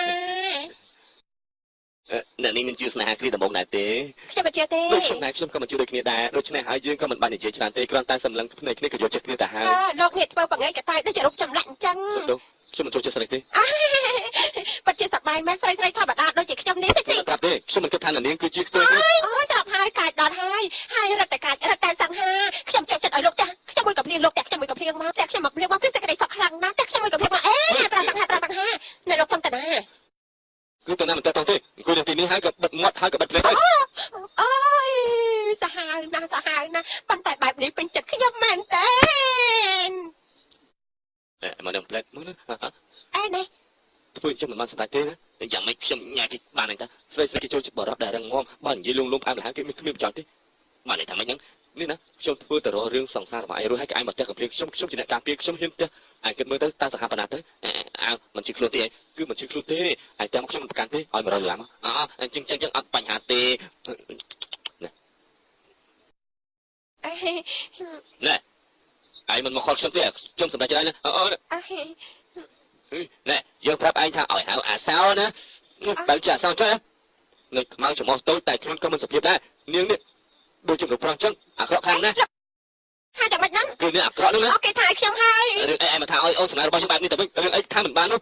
អ្នកនេះមិនជឿស្នេហាគ្នាដំបងដែរទេខ្ញុំមិនជឿទេដូចស្នេហ៍ខ្ញុំក៏មិនជឿដូចគ្នាដែរដូច្នេះហើយយើងក៏មិនបាននិយាយច្រើនទេគ្រាន់តែសម្លឹងភ្នែកគ្នាក៏យកចិត្តគ្នាទៅហើយលោកនេះធ្វើបង្ហាញកតែដូចជារូបចម្លាក់អញ្ចឹងខ្ញុំមិនចូលចិត្តស្រីទេពិតជាសប្បាយមែនស្រីស្រីធម្មតាដូចជាខ្ញុំនេះទេប្រាប់ទេខ្ញុំមិនគិតថានាងគឺជាខ្ទើទេអូយចាប់ហើយកាយដល់ហើយហើយរត់តែកាយរត់តែសង្ហាខ្ញុំចូលចិត្តឲ្យលោកចាស់ខ្ញុំមួយកំភ្លៀងលោកចាស់ខ្ញុំមួយកំភ្លៀងមកតែខ្ញុំមកភ្លៀងមកព្រឹកតែក្តីសក់ខ្លាំងណាស់តែខ្ញុំមួយកំភ្លៀងមកអេប្រាសង្ហាប្រាសង្ហានៅលោកសុំតាណាគឺតាណាមិនតទៅទេអង្គុយនៅទីនេះហើយក៏បិទមាត់ហើយក៏បិទភ្នែកហើយអូយសាហាវណាស់សាហាវណាស់ប៉ុន្តែបែបនេះពេញចិត្តខ្ញុំមែនទេអេមកដល់ផ្លែមើលអេនេះធ្វើចឹងមិនបានស្ដាយទេណាយ៉ាងម៉េចខ្ញុំញ៉ាយគេបានហ្នឹងតាស្រីស្រីគេចូលចិត្តបរោះដែលរងងំបើនិយាយលងលំផ្អែមលះគេមានគ្មានប្រយោជន៍ទេបានន័យថាម៉េចហ្នឹងនេះណាខ្ញុំធ្វើទៅរករឿងសង្សាររបស់ឯងរួចហើយគេឯងមកផ្ទះកំព្រាខ្ញុំខ្ញុំជាអ្នកការពារខ្ញុំហ៊ានផ្ទះឯងគិតមើលទៅតើសហបណាទៅអើមិនជិះខ្លួនទេគឺមិនជិះខ្លួនទេឯងតាមខ្ញុំមិនប្រកាន់ទេឲ្យមករយឡាំអញ្ចឹងចឹងចឹងអត់បញ្ហាទេណែឯងមិនមកខលខ្ញុំទេខ្ញុំសម្រេចហើយណាអូណែយើងប្រាប់ឯងថាឲ្យហៅអាសោណាបើជាអាសោចុះនៅខ្មៅច្រមុះតូចតែខ្លួនក៏មិនសុភាពដែរនាងនេះដូចជាមនុស្សប្រុសចឹងអាក្រក់ខ្លាំងណាស់ហើយតែមិនហ្នឹងគឺនេះអាក្រក់នោះណាអូគេថាខ្ញុំហើយរឿងអីឯងមកថាឲ្យអូនសម្រាប់របស់ខ្ញុំបែបនេះទៅវិញរឿងអីថាមិនបាននោះ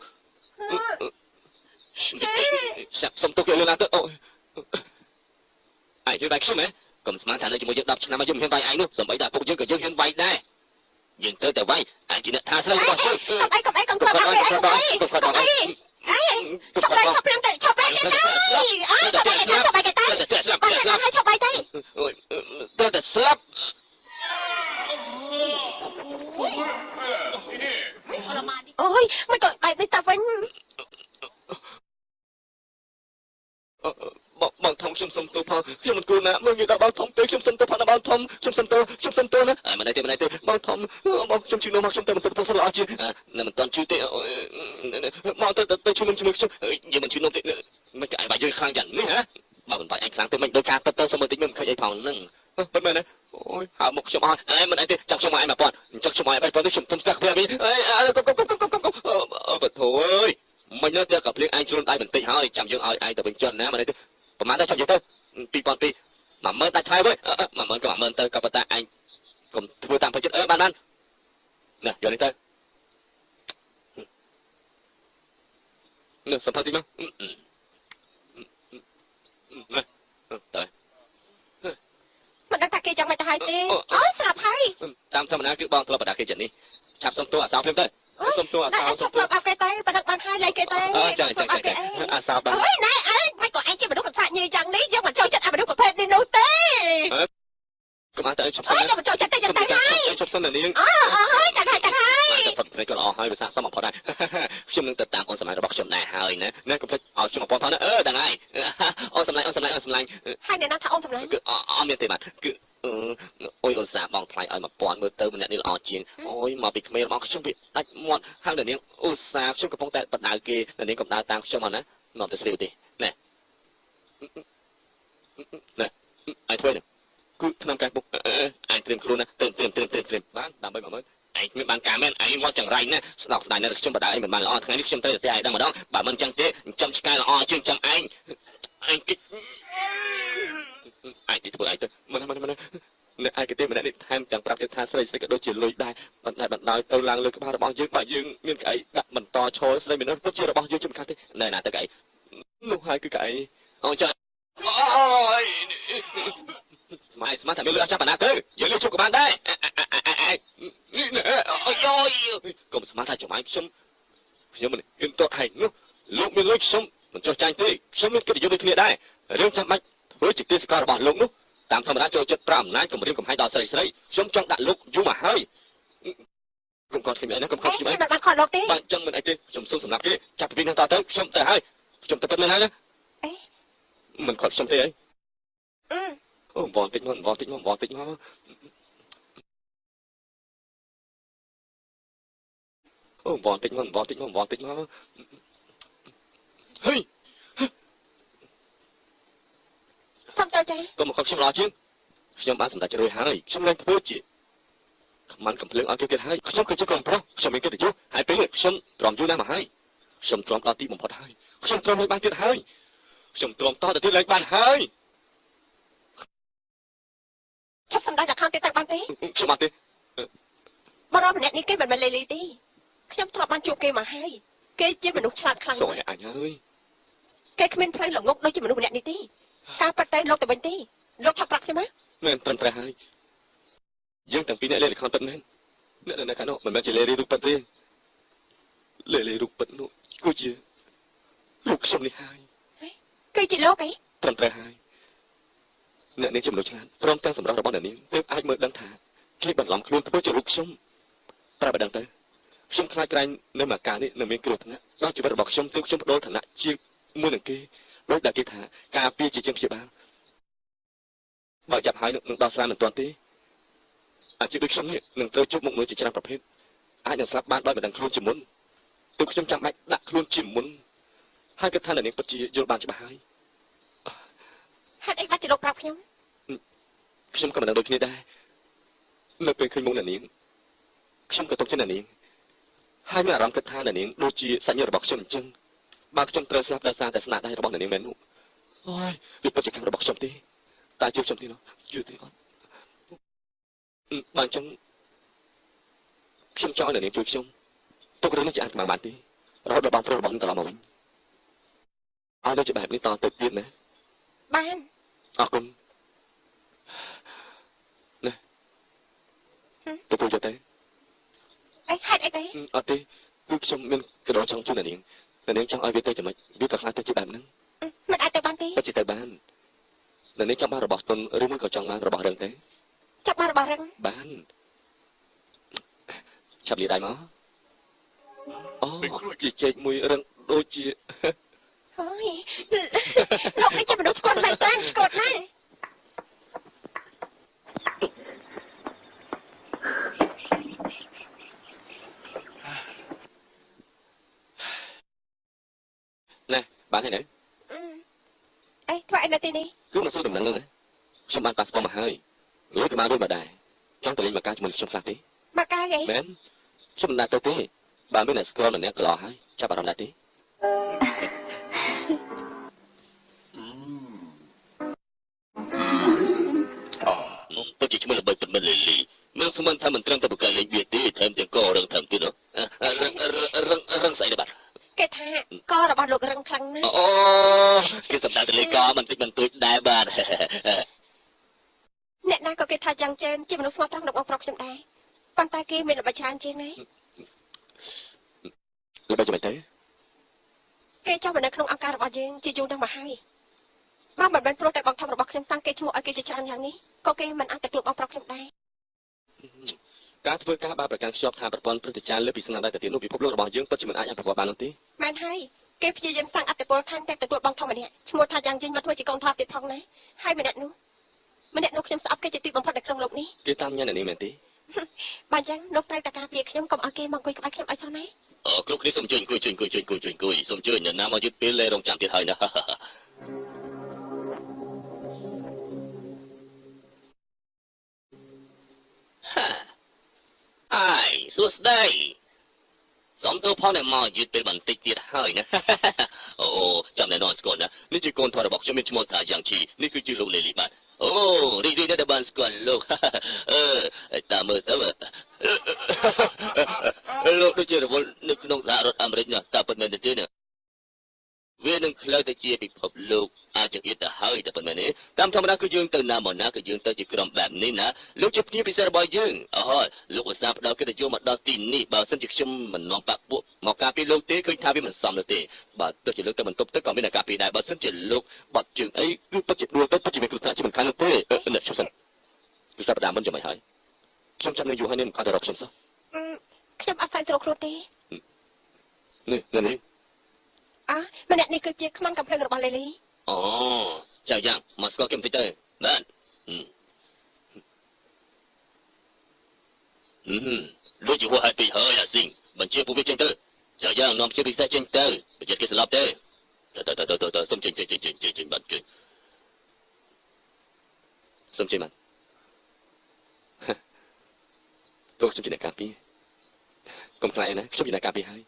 សុំទុកយកលឿនណាទៅអូឯងជួយបាយខ្ញុំហ៎កុំស្មានថានៅជាមួយយើងដប់ឆ្នាំមកយើងមិនហ៊ានវាយឯងនោះសំបីតែពុកយើងក៏យើងហ៊ានវាយដែរយើងទៅតែវាយអាចជាអ្នកថាស្រីរបស់ខ្ញុំកុំអីកុំអីកុំខ្វល់អីអីកុំខ្វល់អីអីកុំខ្វល់អីឈប់បាយឈប់ព្រាំតែឈប់បាយគេទៅអើឈប់បាយគេទៅឈប់បាយគេទៅឈប់បាយគេទៅឈប់បាយទៅអូយទៅតែស្លាប់ខ្ញុំសុំទោសផងខ្ញុំមិនគួរណាមើលងាយដល់បងធំទេខ្ញុំសុំទោសផងបងធំខ្ញុំសុំទោសខ្ញុំសុំទោសណាអើមិនទេមិនទេបងធំបងខ្ញុំជឿនោះមកខ្ញុំទៅមិនទៅទៅល្អជានៅមិនតាន់ជឿទេមកទៅទៅជឿនឹងជាមួយខ្ញុំយើងមិនជឿនោះទេមិនក៏ឯងបាយយើងខ្លាំងយ៉ាងនេះហ៎បើមិនបាយឯងខ្លាំងទេមិនដូចការទៅទៅសុំមើលតិចមិនឃើញអីផងហ្នឹងប៉ុន្មានណាអូយហើមកខ្ញុំអត់អេមិនអីទេចាប់ខ្ញុំមកឯងមកប៉ុនចាប់ខ្ញុំមកឯងប៉ុនខ្ញុំទុំស្ទះគ្នាវិញអេកុំកុំកុំកុំកុំកុំបើធូរអើយមិននៅតែក៏ភ្លៀងឯងជ្រុលដៃបន្តិចហើយចាំយើងឲ្យឯងទៅវិញចុះណាមិនទេប្រហែលទៅចាំយើងទៅពីរពាន់ពីរ một mươiដាច់ថៃវិញមួយម៉ឺនក៏មួយម៉ឺនទៅក៏ប៉ុន្តែអញកុំធ្វើតាមផ្លូវចិត្តអើបានបានណែយកនេះទៅនេះសំផាត់ទីមកណែទៅមិនដឹងថាគេចង់មកទៅហើយទេអូស្រាប់ហើយតាមធម្មតាគឺបងធ្លាប់បដាគេចិត្តនេះឆាប់សុំទោសអាសោភ្លាមទៅសុំទោសអាសោសុំទោសអត់គេទៅបដិបានហើយលេគេទៅអើចាចាចាអាសោបានអើយណែអើយមិនក៏ឯងជាមនុស្សកថាញីយ៉ាងនេះយើងមិនចូលចិត្តអាមនុស្សប្រភេទនេះនោះទេកុំឲ្យតែជប់សិនខ្ញុំមិនចូលចិត្តទេយ៉ាងតែហើយជប់សិននាងអូហើយតែហើយតែហើយតែព្រៃក៏ល្អហើយវាសាកសមបំផុតដែរខ្ញុំនឹងទៅតាមអូនសម័យរបស់ខ្ញុំដែរហើយណាណាកុំភ្លេចឲ្យខ្ញុំបំផុតផងណាអឺដល់ហើយអូនសម្លាញ់អូនសម្លាញ់អូនសម្លាញ់ហើយអ្នកណាថាអូនសម្លាញ់គឺអត់មានទេបាទគឺអូយឧស្សាហ៍បងថ្លៃឲ្យមួយពាន់មើលទៅម្នាក់នេះល្អជាងអូយមកពីក្មេងរបស់ខ្ញុំវាដាច់មាត់ហើយនាងឧស្សាហ៍ខ្ញុំកំពុងតែបដៅគេនាងកំដៅតាមខ្ញុំមកណាមកទៅស្រីទេណែណែអញធ្វើនេះគឺឆ្នាំកាយពុកអញត្រៀមខ្លួនណាត្រៀមត្រៀមត្រៀមត្រៀមត្រៀមបានដើម្បីមកមើលឯងគ្មានបានការមែនឯងមកចង្រៃណាស្ដោកស្ដាយណាខ្ញុំបដៅឯងមិនបានល្អថ្ងៃនេះខ្ញុំទៅតែឯងដឹងម្ដងបើមិនចឹងទេចាំឆ្កែល្អជាងចាំឯងឯងគិតឯងទីធ្វើឯងទៅមិនមិនមិននៅឯកទេម្នាក់នេះថែមទាំងប្រាប់ទៀតថាស្រីស្រីក៏ដូចជាលុយដែរបណ្ដាបណ្ដោយទៅឡើងលើក្បាលរបស់យើងបើយើងមានកៅអីដាក់បន្តឈរស្រីមានពិតជារបស់យើងជាមិនខាត់ទេណែណាទៅកៅអីនោះហើយគឺកៅអីអូចាអូយស្មាយស្មាយតែមានលុយអត់ចាប់បណ្ណាទៅយើងលេងជប់ក៏បានដែរអូយអូយកុំស្មាយថាចំអាយខ្ញុំខ្ញុំមិនហ៊ានតឯងនោះលោកមានលុយខ្ញុំមិនចោះចាញ់ទេខ្ញុំមានកិត្តិយសដូចគ្នាដែររឿងចាំបាច់ធ្វើជាទេសកលរបស់លោកនោះតាមធម្មតាចូលចិត្តប្រាំអំណាចគម្រាមកំហែងដល់ស្រីស្រីខ្ញុំចង់ដាក់លោកយូរមកហើយកុំកត់ខ្ញុំអីណាកុំកត់ខ្ញុំអីមិនបានខត់លោកទេបាទចឹងមិនអីទេខ្ញុំសុំសម្រាប់គេចាប់ពីនេះតទៅខ្ញុំទៅហើយខ្ញុំទៅពិតមែនហើយណាអេមិនខត់ខ្ញុំទេអីអូបងតិចមកបងតិចមកបងតិចមកអូបងតិចមកបងតិចមកបងតិចមកហេសំទៅចាកុំមកខ្ញុំរកជាងខ្ញុំបានសម្រេចរួចហើយខ្ញុំនឹងធ្វើជាខ្មាន់កំភ្លើងឲ្យគេទៀតហើយខ្ញុំគឺជាកូនប្រុសខ្ញុំមានកិត្តិយសហើយពេលនេះខ្ញុំទ្រាំយូរណាស់មកហើយខ្ញុំទ្រាំដល់ទីបំផុតហើយខ្ញុំទ្រាំឲ្យបានទៀតហើយខ្ញុំទ្រាំតទៅទៀតឡើងបានហើយឈប់សម្ដែងដល់ខាងទៀតទៅបានទេខ្ញុំអត់ទេបរិបម្នាក់នេះគេមិនមែនលេលីទេខ្ញុំធ្លាប់បានជួបគេមកហើយគេជាមនុស្សឆ្លាតខ្លាំងណាស់អញហើយគេគ្មានផ្លូវល្ងប់ដូចជាមនុស្សម្នាក់នេះទេការប៉ັດតែលោកទៅវិញទេលោកឆាប់ប្រាប់ខ្ញុំណាមែនត្រឹមត្រូវហើយយើងទាំងពីរអ្នកលេលីខនពិតមែនអ្នកនៅខាងនោះមិនមែនជាលេលីរូបពិតទេលេលីរូបពិតនោះគឺជាលោកខ្ញុំនេះហើយគឺជាលោកអីត្រឹមត្រូវហើយអ្នកនាងជាមនុស្សឆ្លាតព្រមទាំងសម្រស់របស់អ្នកនាងទើបអាចមើលដឹងថាគេបន្លំខ្លួនធ្វើជារូបខ្ញុំប្រាប់ឲ្យដឹងទៅខ្ញុំខ្លាចក្រែងនៅមកការនេះនឹងមានគ្រោះថ្នាក់ដល់ជីវិតរបស់ខ្ញុំទើបខ្ញុំបដូរឋានៈជាមួយនឹងគេដោយដែលគេថាការពារជាជាងព្យាបាលបើចាប់ហើយនឹងដោះស្រាយមិនទាន់ទេអាជីពដូចខ្ញុំនេះនឹងត្រូវជួបមុខមើលជាច្រើនប្រភេទអាចនឹងស្លាប់បានដោយមិនដឹងខ្លួនជាមុនទើបខ្ញុំចាំបាច់ដាក់ខ្លួនជាមុនហើយគិតថាអ្នកនាងពិតជាយល់បានច្បាស់ហើយហេតុអីបាច់ជាលោកប្រាប់ខ្ញុំខ្ញុំក៏មិនដឹងដូចគ្នាដែរនៅពេលឃើញមុខអ្នកនាងខ្ញុំក៏ទុកចិត្តអ្នកនាងហើយមានអារម្មណ៍គិតថាអ្នកនាងដូចជាសាច់ញាតិរបស់ខ្ញុំអញ្ចឹងបើខ្ញុំត្រូវស្លាប់ដោយសារតែស្នាដៃរបស់អ្នកនាងមែននោះអូយវាពិតជាខាងរបស់ខ្ញុំទេតែជឿខ្ញុំទេនោះជឿទេអត់បើអញ្ចឹងខ្ញុំចង់ឲ្យអ្នកនាងជួយខ្ញុំទុករឿងនេះជាអាចមកបានទេរហូតដល់បងប្រុសរបស់ខ្ញុំត្រឡប់មកវិញឲ្យដូចជាបែបនេះតទៅទៀតណាបានអរគុណណាទទួលយកទៅអីហេតុអីទេអត់ទេគឺខ្ញុំមានកដោចង់ជួយអ្នកនាងអ្នកនាងចង់ឲ្យវាទៅយ៉ាងម៉េចវាក៏ខ្លាចទៅជាបែបហ្នឹងមិនអាចទៅបានទេទៅទៅបានអ្នកនាងចង់បានរបស់ទុនឬមួយក៏ចង់បានរបស់រឹងទេចង់បានរបស់រឹងបានចាប់លាដៃមកអូជាជែកមួយរឹងដូចជាហើយលោកនេះជាមនុស្សស្គាល់មែនតើស្គាល់ nè bạn thấy nữa ấy thôi anh là tên đi cứ mà số đừng nặng nữa xong bạn passport mà hơi người cái má đôi bà đài trong tờ mà ca cho mình xong tí mà ca vậy mến xong mình đã tới tí bà biết là scroll là nè cờ hay cho bà làm lại tí tôi chỉ cho mình là bởi mình lì lì mình xong mình tham mình trăng ta bukan lên việt tí thêm tiếng co răng thầm tí nữa răng răng xảy ra bạn cái tha co là bạn lục răng khăng nữa ô cái sập đá từ lấy co mình tích mình tôi đại bạn nè na có cái tha chẳng trên chỉ mình phô tăng độc ốc trong đây con ta kia mình là bà chan trên đấy là bây giờ mày thấy cái cho mình ở trong áo bà dương chỉ dùng đang mà hay ba mình bên pro tại bằng thầm là bọc xem tăng cái chua ở cái chanอย่างนี้ก็cái mình ăn tại club ốc trong đây การធ្វើការបើប្រកាន់ខ្ជាប់ថាប្រព័ន្ធព្រឹត្តិការណ៍លើពីស្នាដៃទៅទៀតនោះពិភពលោករបស់យើងពិតជាមិនអាចអភិវឌ្ឍបាននោះទេមែនហើយគេព្យាយាមសាងអត្តពលខាងតែទទួលបងធំម្នាក់ឈ្មោះថាយ៉ាងយើងមកធ្វើជាកូនថតទៀតផងណាហើយម្នាក់នោះម្នាក់នោះខ្ញុំស្អប់គេជាទីបំផុតនៅក្នុងលោកនេះគេតាមញ៉ាំនេះមែនទេបើអញ្ចឹងលោកត្រូវតែការពារខ្ញុំកុំឲ្យគេមកអង្គុយក្បែរខ្ញុំឲ្យសោះណាអឺគ្រប់គ្នាសូមជួយអង្គុយជួយអង្គុយជួយអង្គុយជួយអង្គុយសូមជួយអ្នកណាមកយឺតពេលលេរងចាំទៀតហើយណាai suốt đây giống tôi phong này mò dứt bên bàn tích tiệt hơi nè ồ chậm này nói còn nè nếu chỉ còn thoa bọc cho mình một thả giang chi nếu cứ chưa lâu lệ lì bạn ồ đi đi đã bàn còn lâu ờ ta mơ ta mơ lâu đôi chưa được vốn nước nông ra rồi am nè ta bật mình được nè vìนึงเคยแต่เจียบิพบลูกอาจจะยึดแต่หายแต่เป็นแบบนี้ตามธรรมดาคือยืนตื่นน้ำมันนะคือยืนตื่นจีกรมแบบนี้นะลูกจะพี่พิเศษบ่อยยืนอ๋อลูกอุตส่าห์เราก็จะโยมมาดอตีนี่บ่าวสันจิกชมมันนองปากบุหมอกาปีลูกเต้เคยทำให้มันซ้ำเลยเต้บ่าวตัวจีลูกแต่มันตบแต่ก่อนไม่ได้กาปีได้บ่าวสันจิลูกบ่าวจึงไอ้กูปัจจุบันตัวปัจจุบันกูสาจิมันคันเลยเต้เออเนี่ยชมสันกูสาประดามันจะไม่หายชมจำในอยู่ให้เนี่ยมันขาดรอกชมซะอืมខ្ញុំអត់ស្អាតត្រកខ្លួនទេនេះនេះនេះអ่ะម្នាក់នេះគឺជាខ្មាំងកំភ្លើងរបស់លេលីអូចាយ៉ាងមកស្គាល់ខ្ញុំតិចទៅបាទអឺអឺដូចជាហួឲ្យពីហើយអាស៊ីងបញ្ជាពួកវាចេញទៅចាយ៉ាងនាំជាពិសេសចេញទៅបញ្ជាគេស្លាប់ទេទៅទៅទៅទៅទៅសុំចេញចេញចេញចេញចេញចេញបាត់ចេញសុំចេញបាត់tôiខ្ញុំជាអ្នកការពារកុំខ្លាចណាខ្ញុំជាអ្នកការពារហើយ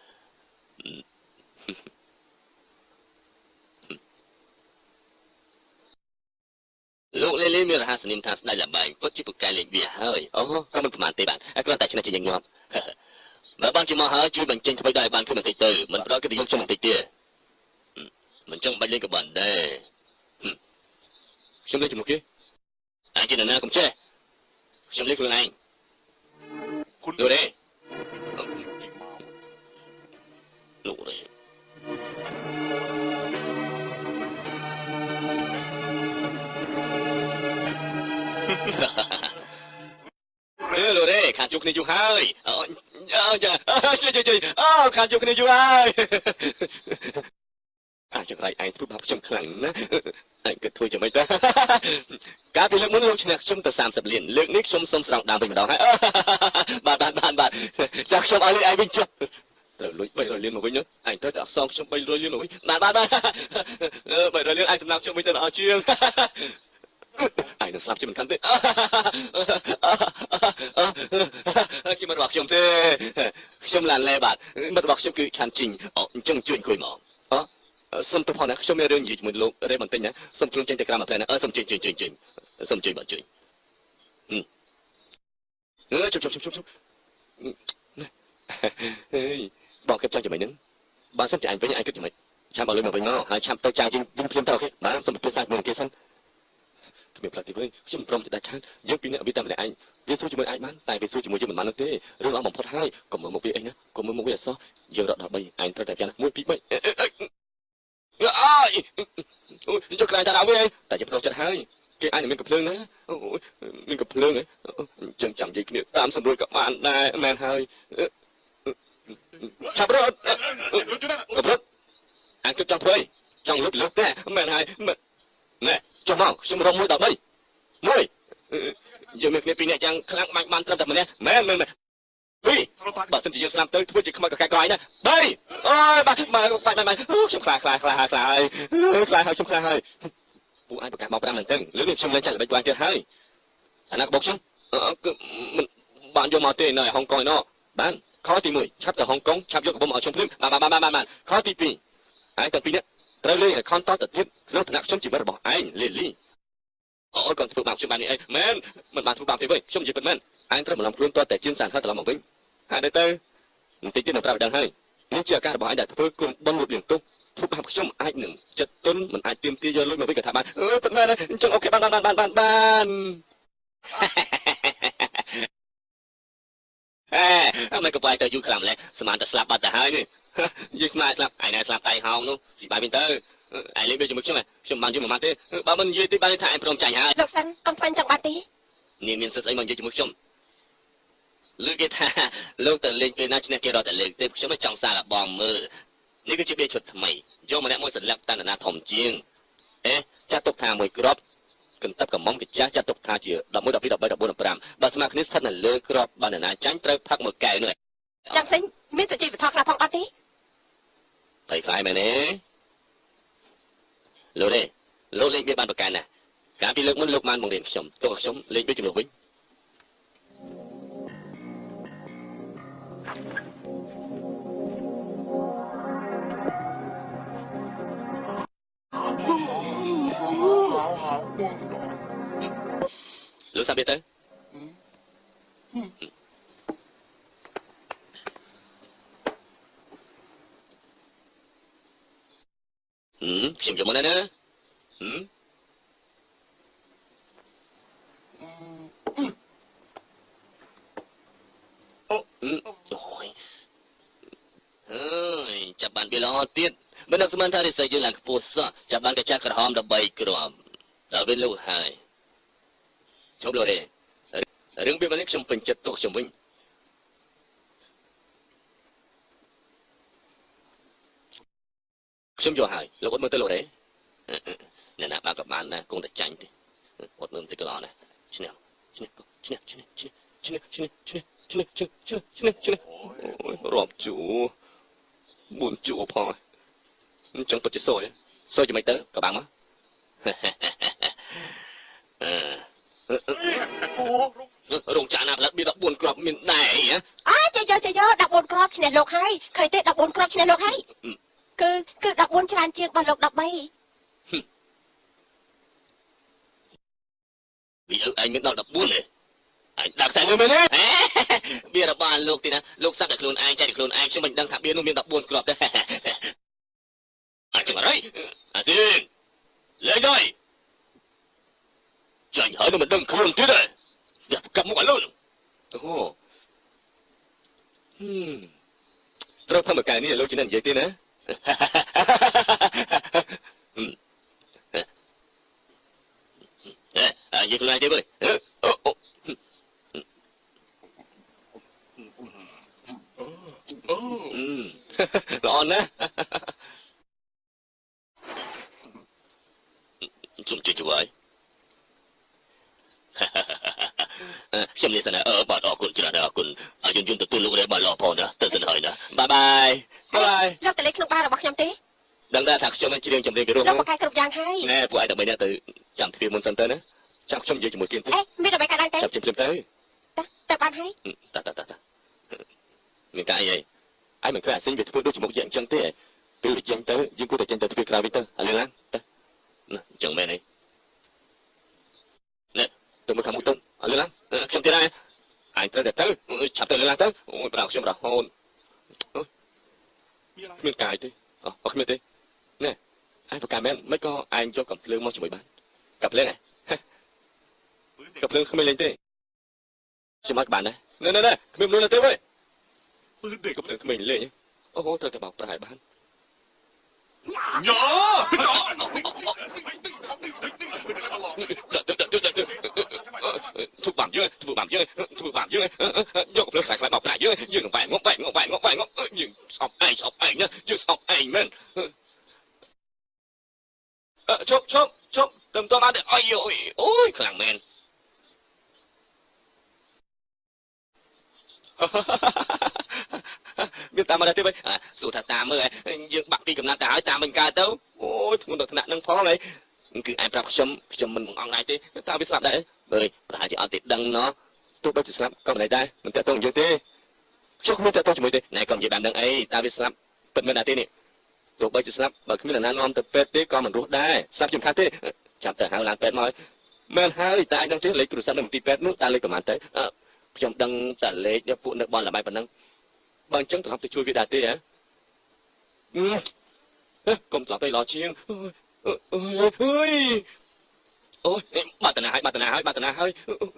លោកលេលីមានរហស្សនាមថាស្ដេចលបែងពិតជាពូកែលេងវាហើយអូក៏មិនប្រមាណទេបាទគ្រាន់តែឆ្នេះជាញឹកញាប់បើបានជាមកហើយជួយបញ្ចេញថ្មីដែរបានខ្លួនបន្តិចទៅមិនផ្ដល់កិត្តិយសខ្ញុំបន្តិចទេមិនចង់បាច់លេងក៏បានដែរខ្ញុំលេងជាមួយគេអាចជានរណាកុំចេះខ្ញុំលេងខ្លួនឯងคุณดูดิดูดิเออดูดิขาจุกนี่อยู่ให้เออจะช่วยช่วยช่วยอ้าวขาจุกนี่อยู่ให้อาจจะใครไอ้ผู้บ่าวชมขลังนะไอ้ก็ถ้วยจะไม่ได้การเป็นเรื่องมุ้งลูกชนะชมแต่สามสิบเหรียญเรื่องนี้ชมสมสรองดาวไปมาดาวให้บาทบาทบาทบาทจากชมอะไรไอ้วิ่งชมแต่ลุยไปรอยเลี้ยงมาวิ่งเนาะไอ้เธอจะซ้อมชมไปรอยเลี้ยงมาวิ่งบาทบาทบาทเออไปรอยเลี้ยงไอ้สำนักชมไปตลอดเชียงไอ้นั่นสลับชมมันคันเต้คิดมาบอกชมเต้ชมลานเล่บาทมาบอกชมคือคันจริงอ๋อจังจุนคุยหมออ๋อសូមទៅផងណាខ្ញុំមានរឿងនិយាយជាមួយលោករេបន្តិចណាសូមខ្លួនចេញទៅក្រៅមកផ្លែណាអឺសូមចេញចេញចេញចេញសូមចេញបាទចេញអឺជុំជុំជុំជុំជុំហេបងគិតចាស់យ៉ាងម៉េចហ្នឹងបើសិនជាអញវិញអញគិតយ៉ាងម៉េចឆាប់ឲ្យលុយមកវិញមកហើយឆាប់ទៅចាយយើងវិញភ្លាមទៅអូខេបាទសូមពិសាជាមួយគេសិនទ្មានផ្លាត់ទីវិញខ្ញុំព្រមចិត្តដាច់ខាតយើងពីរនាក់វាតែម្នាក់ឯងវាសួរជាមួយអាចបានតែវាសួរជាមួយយើងមិនបាននោះទេរឿងអស់បំផុតហើយកុំមើលមកវាអីណាកុំមើលមកវាអសោះយើងរត់ដល់បីឯងត្រូវតែပြန်មួយពីរបីអើយចុះខ្លាចថាដល់វាតែជាប្រុសចិត្តហើយគេអាចនឹងមានកំភ្លើងណាមានកំភ្លើងហ៎អញ្ចឹងចាំនិយាយគ្នាតាមសម្រួលក៏បានដែរមែនហើយឆាប់រត់កំរត់អញគិតចង់ធ្វើអីចង់លុបលុបទេមែនហើយណែចុះមកខ្ញុំរងមួយដល់បីមួយយើងមានគ្នាពីរនាក់យ៉ាងខ្លាំងបាញ់បានត្រឹមតែម្នាក់មែនមែន Đi, bà xin chị Dương làm tới thôi chị không bao cái coi nha. Đây, ơi bà bà bà bà bà, chụp khai khai khai khai khai khai chụp khai khai. Phụ ai bà cả bảo bà làm tên, lưỡi liềm xung lên chạy là bên quan kia hai. Anh ăn bốc xung, mình bạn vô mà tiền này Hong Kong nó, bạn khó tìm mùi, chắp từ Hong Kong, chắp vô cái bông ở trong phim, bà bà bà bà bà bà, khó tìm pi, ai cần pi nữa, tới đây là con to tật tiếp, nó thật nặng sống chỉ bắt bỏ anh liền li. Ôi còn phụ bảo chúng bạn này, men, mình bạn phụ bảo thế vậy, xong gì phần men, anh thật một lòng luôn toแต่chuyên sản hơn là lòng vinh. Hai đây tư, tí tí nào ta đang hay, nếu chưa cả bỏ anh đã thôi cùng bông một điểm tung, phụ bảo xong ai nửng chật tuấn mình ai tiêm tia vô lối mà với cả thả bạn, ơi phần men này, chẳng ok ban ban ban ban ban ban. À, mày có phải tới du làm lại, xem anh ta slap bắt ta hai nữa. Du mà slap, ai này slap tay hông luôn, chỉ bài bên tới. Ai lấy bây giờ mức chứ mà, xem bạn chứ mà mang thế, bảo mình gì thì bạn đi thải prom chạy hai. Lục San, con phanh chẳng bạn tí. Nè miền sợi mình chứ mức xem. Lúc cái tha, lúc từ lên trên nát trên kia rồi từ lên, tới xem mà trong xa là bom mơ. Nếu cái chuyện bị chuột mày, do mà nãy mỗi lần lắp ta là na thòng chiên. Ê, cha tục thà mười crop. Cần tập cầm mong cái cha cha tục tha chìa đọc mỗi đọc đi đọc bảy đọc bốn đọc năm bà xem cái thân là lơ crop bà này tránh tới phát một cái nữa chẳng sinh biết tự chi phải thọc là phong bát tí thầy khai mày nè lô đây lô lên biết ban một cái nè cả bị lực muốn lục man một điểm sống tôi sống lên biết chừng lục vĩnh Lũ sao biết tới? Ừ, xem cho món này nữa. Ừ. Ừ. Rồi. Ơi, chập bạn bị lo tiết. Bên đó sementara saja lang kepuasa. Chập bạn cái chắc kerhom dah baik kerom. Dah bên lâu hai. Chốt rồi đây. Rừng biết bạn ấy xung quanh chất tốt xung quanh. Xung vô hai, lúc ổn mơ tới lộ đấy. Nè nè, bà các bạn nè, cũng đã chanh đi. Ổn mơ tới cái lọ nè. Chứ nào, chứ nào, chứ nào, chứ nào, chứ nào, chứ nào, chứ nào, chứ nào, chứ nào, chứ nào, chứ nào, chứ nào. Ôi, rộp chủ. Buồn chủ phò. Chẳng có chứ xôi. Xôi cho mày tới, các bạn má. Rung chả nào là biết đọc buồn crop mình này á. À, chơi chơi chơi chơi, đọc buồn crop này lục hay. Khởi tết đọc buồn crop này lục hay. Cứ, cứ đọc buồn tràn chiếc bà lục đọc bay. Bây giờ anh biết đọc đọc buồn này. Anh đọc sai người mình ấy. Biết đọc bàn lục thì nè, lục sắp được luôn anh, chạy được luôn anh, chứ mình đang thả biết luôn miền đọc buồn crop đấy. À, chứ mà đấy. À, xin. Lên đây. Chẳng hỏi nó mình đừng không thế này. Đẹp cầm một luôn. Ồ. Hmm. Terus apa makan ni lo jinan jadi na? Hmm. Eh, ah, jadi keluar aja boleh. Oh, oh. Oh. Hmm. Ngon á. Chúng chưa chịu ấy. Xem lên sana ở bà đó cũng chưa đã cũng à dùng dùng từ tu lúc đấy bà lọ phò nữa tự xin hỏi nữa bye bye bye bye lúc từ lấy lúc ba rồi bác nhắm tí đằng ra thật cho mình chỉ riêng trong riêng cái lúc bác cái cục giang hay nè phụ ai đặc biệt từ chẳng thì muốn sân tới nữa chắc trong dưới chỉ một kiên ê biết được mấy cái đang tới chắc trên tới ta ban hay ta ta ta ta mình cái gì ai mình phải xin về phương đôi chỉ một dạng chân thế từ được chân tới nhưng cô phải chân tới từ cái nào à lên lan chẳng mẹ này nè tôi mới không muốn tung à lên lan không thế này anh tới để tới chặt tới lên lan tới ôi bảo xem bảo hôn miền cài thế ờ không miền thế nè ai phải cài men mấy con anh cho cặp lương mong chỉ mười bán cặp lên này cặp lương không lên thế xem mấy bạn này nè nè nè mình luôn là thế vậy để cặp lương mình lên nhé ô thôi tôi bảo phải bán nhỏ thuốc bảm dưới thuốc bảm dưới thuốc bảm dưới vô cặp lương phải phải bảo lại dưới dừng phải ngốc phải ngốc phải ngốc phải ngốc dừng sọc ai sọc ai nhá dừng sọc ai men chốt chốt chốt tầm to ba để ôi ôi ôi khẳng men មានតាមមកដែរទេវិញសួរថាតាមមើលយើងបាក់ពីកំណត់ទៅហើយតាមមិនកើតទៅអូយធ្ងន់ដល់ថ្នាក់នឹងផងហើយគឺឯងប្រាប់ខ្ញុំខ្ញុំមិនបង្អង់ឯងទេតើវាស្លាប់ដែរមើលប្រហែលជាអត់ទេដឹងណោះទោះបីជាស្លាប់ក៏មិនដែរមិនតើតងយើងទេខ្ញុំគ្មានតើតងជាមួយទេណែក៏និយាយបានដឹងអីតើវាស្លាប់ពិតមែនដែរទេនេះទោះបីជាស្លាប់បើគ្មានអ្នកណានាំទៅពេទ្យទេក៏មិនរស់ដែរស្លាប់ជាមិនខាតទេចាប់ទៅហៅឡានពេទ្យមកមែនហើយតែឯងដឹងទេលេខទូរស័ព្ទនៅមន្ទីរពេទ្យនោះតើលេខប្រហែលទៅខ្ញុំដឹងតែលេខពួកនៅបនលបាយប៉ុណ្ណឹងបើអញ្ចឹងត្រឡប់ទៅជួយវាដែរទេហ៎កុំត្រឡប់ទៅល្អជាងអូយអូយអូយបាត់តាណាហើយបាត់តាណាហើយបាត់តាណាហើយ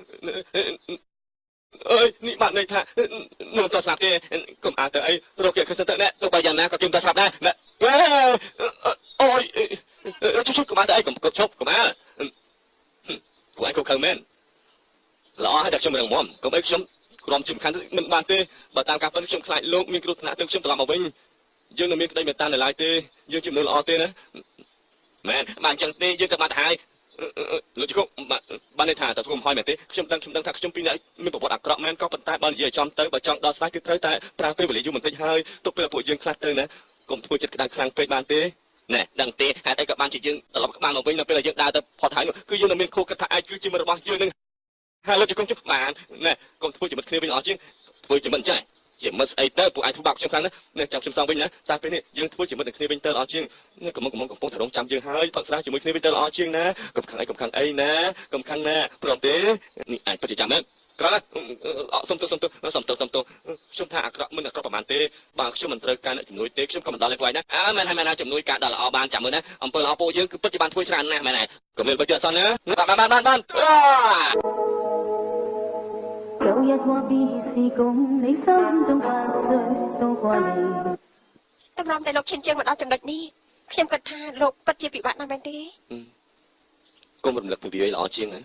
អើយនេះបាត់ន័យថានោះតស្លាប់ទេកុំអើទៅអីរកគេឃើញទៅអ្នកទោះបីយ៉ាងណាក៏គេមិនតស្លាប់ដែរអូយជួយជួយកុំអើទៅអីកុំកុំឈប់កុំអើពួកឯងកុំខឹងមែនល្អហើយតែខ្ញុំរឹងមាំកុំអីខ្ញុំក្រុមជំខាន់មិនបានទេបើតាមការពិតខ្ញុំខ្លាចលោកមានគ្រោះថ្នាក់ទៅខ្ញុំត្រឡប់មកវិញយើងនៅមានក្តីមេត្តានៅឡើយទេយើងជំនឿល្អទេណាមែនបានអញ្ចឹងទេយើងទៅបាត់ហើយលោកជិះបានន័យថាតើធ្វើមិនហើយមែនទេខ្ញុំដឹងខ្ញុំដឹងថាខ្ញុំពីអ្នកមានប្រវត្តិអាក្រក់មែនក៏ប៉ុន្តែបើនិយាយចំទៅបើចង់ដោះស្រាយគឺត្រូវតែប្រើពេលវេលាយូរបន្តិចហើយទុកពេលពួកយើងខ្លះទៅណាកុំធ្វើចិត្តក្តៅខ្លាំងពេកបានទេណែដឹងទេហេតុអីក៏បានជាយើងត្រឡប់ក្បាលមកវិញនៅពេលដែលយើងដើរទៅផុតហើយគឺយើងនៅមានខួរគិតថាឯងគឺជាមិត្តរបស់យើងនឹងហើយលោកជិះកុំជិះបានណែកុំធ្វើជាមិត្តគ្នាវិញអស់ជាងធ្វើជាមិត្តចាស់ជាមិត្តស្អីទៅពួកឯងធ្វើបាបខ្ញុំខ្លាំងណាស់នេះចាំខ្ញុំសងវិញណាតែពេលនេះយើងធ្វើជាមិត្តនឹងគ្នាវិញទៅល្អជាងនេះកំពុងកំពុងកំពុងតែរងចាំយើងហើយផឹកស្រាជាមួយគ្នាវិញទៅល្អជាងណាកំខឹងអីកំខឹងអីណាកំខឹងណាព្រមទេនេះឯងពិតជាចាំមែនក្រោយអសុំទោសសុំទោសសុំទោសសុំទោសខ្ញុំថាអាក្រក់មិនអាក្រក់ប្រហែលទេបើខ្ញុំមិនត្រូវការអ្នកជំនួយទេខ្ញុំក៏មិនដល់ឲ្យពួកឯងណាអើមែនហើយមែនហើយជំនួយការដល់ល្អបានចាំមើលណាអំពើល្អពួកយើងគឺពិតជាបានធ្វើច្រើនណាស់មែនហើយកុំមានបើជឿអត់សោះណាបានបានបានបាន有一話必是共你心中不需多掛念តម្រាំតែលោកឈិនជើងមកដល់ចំណុចនេះខ្ញុំគិតថាលោកពិតជាពិបាកណាស់មែនទេកុំរំលឹកពីវាល្អជាងណា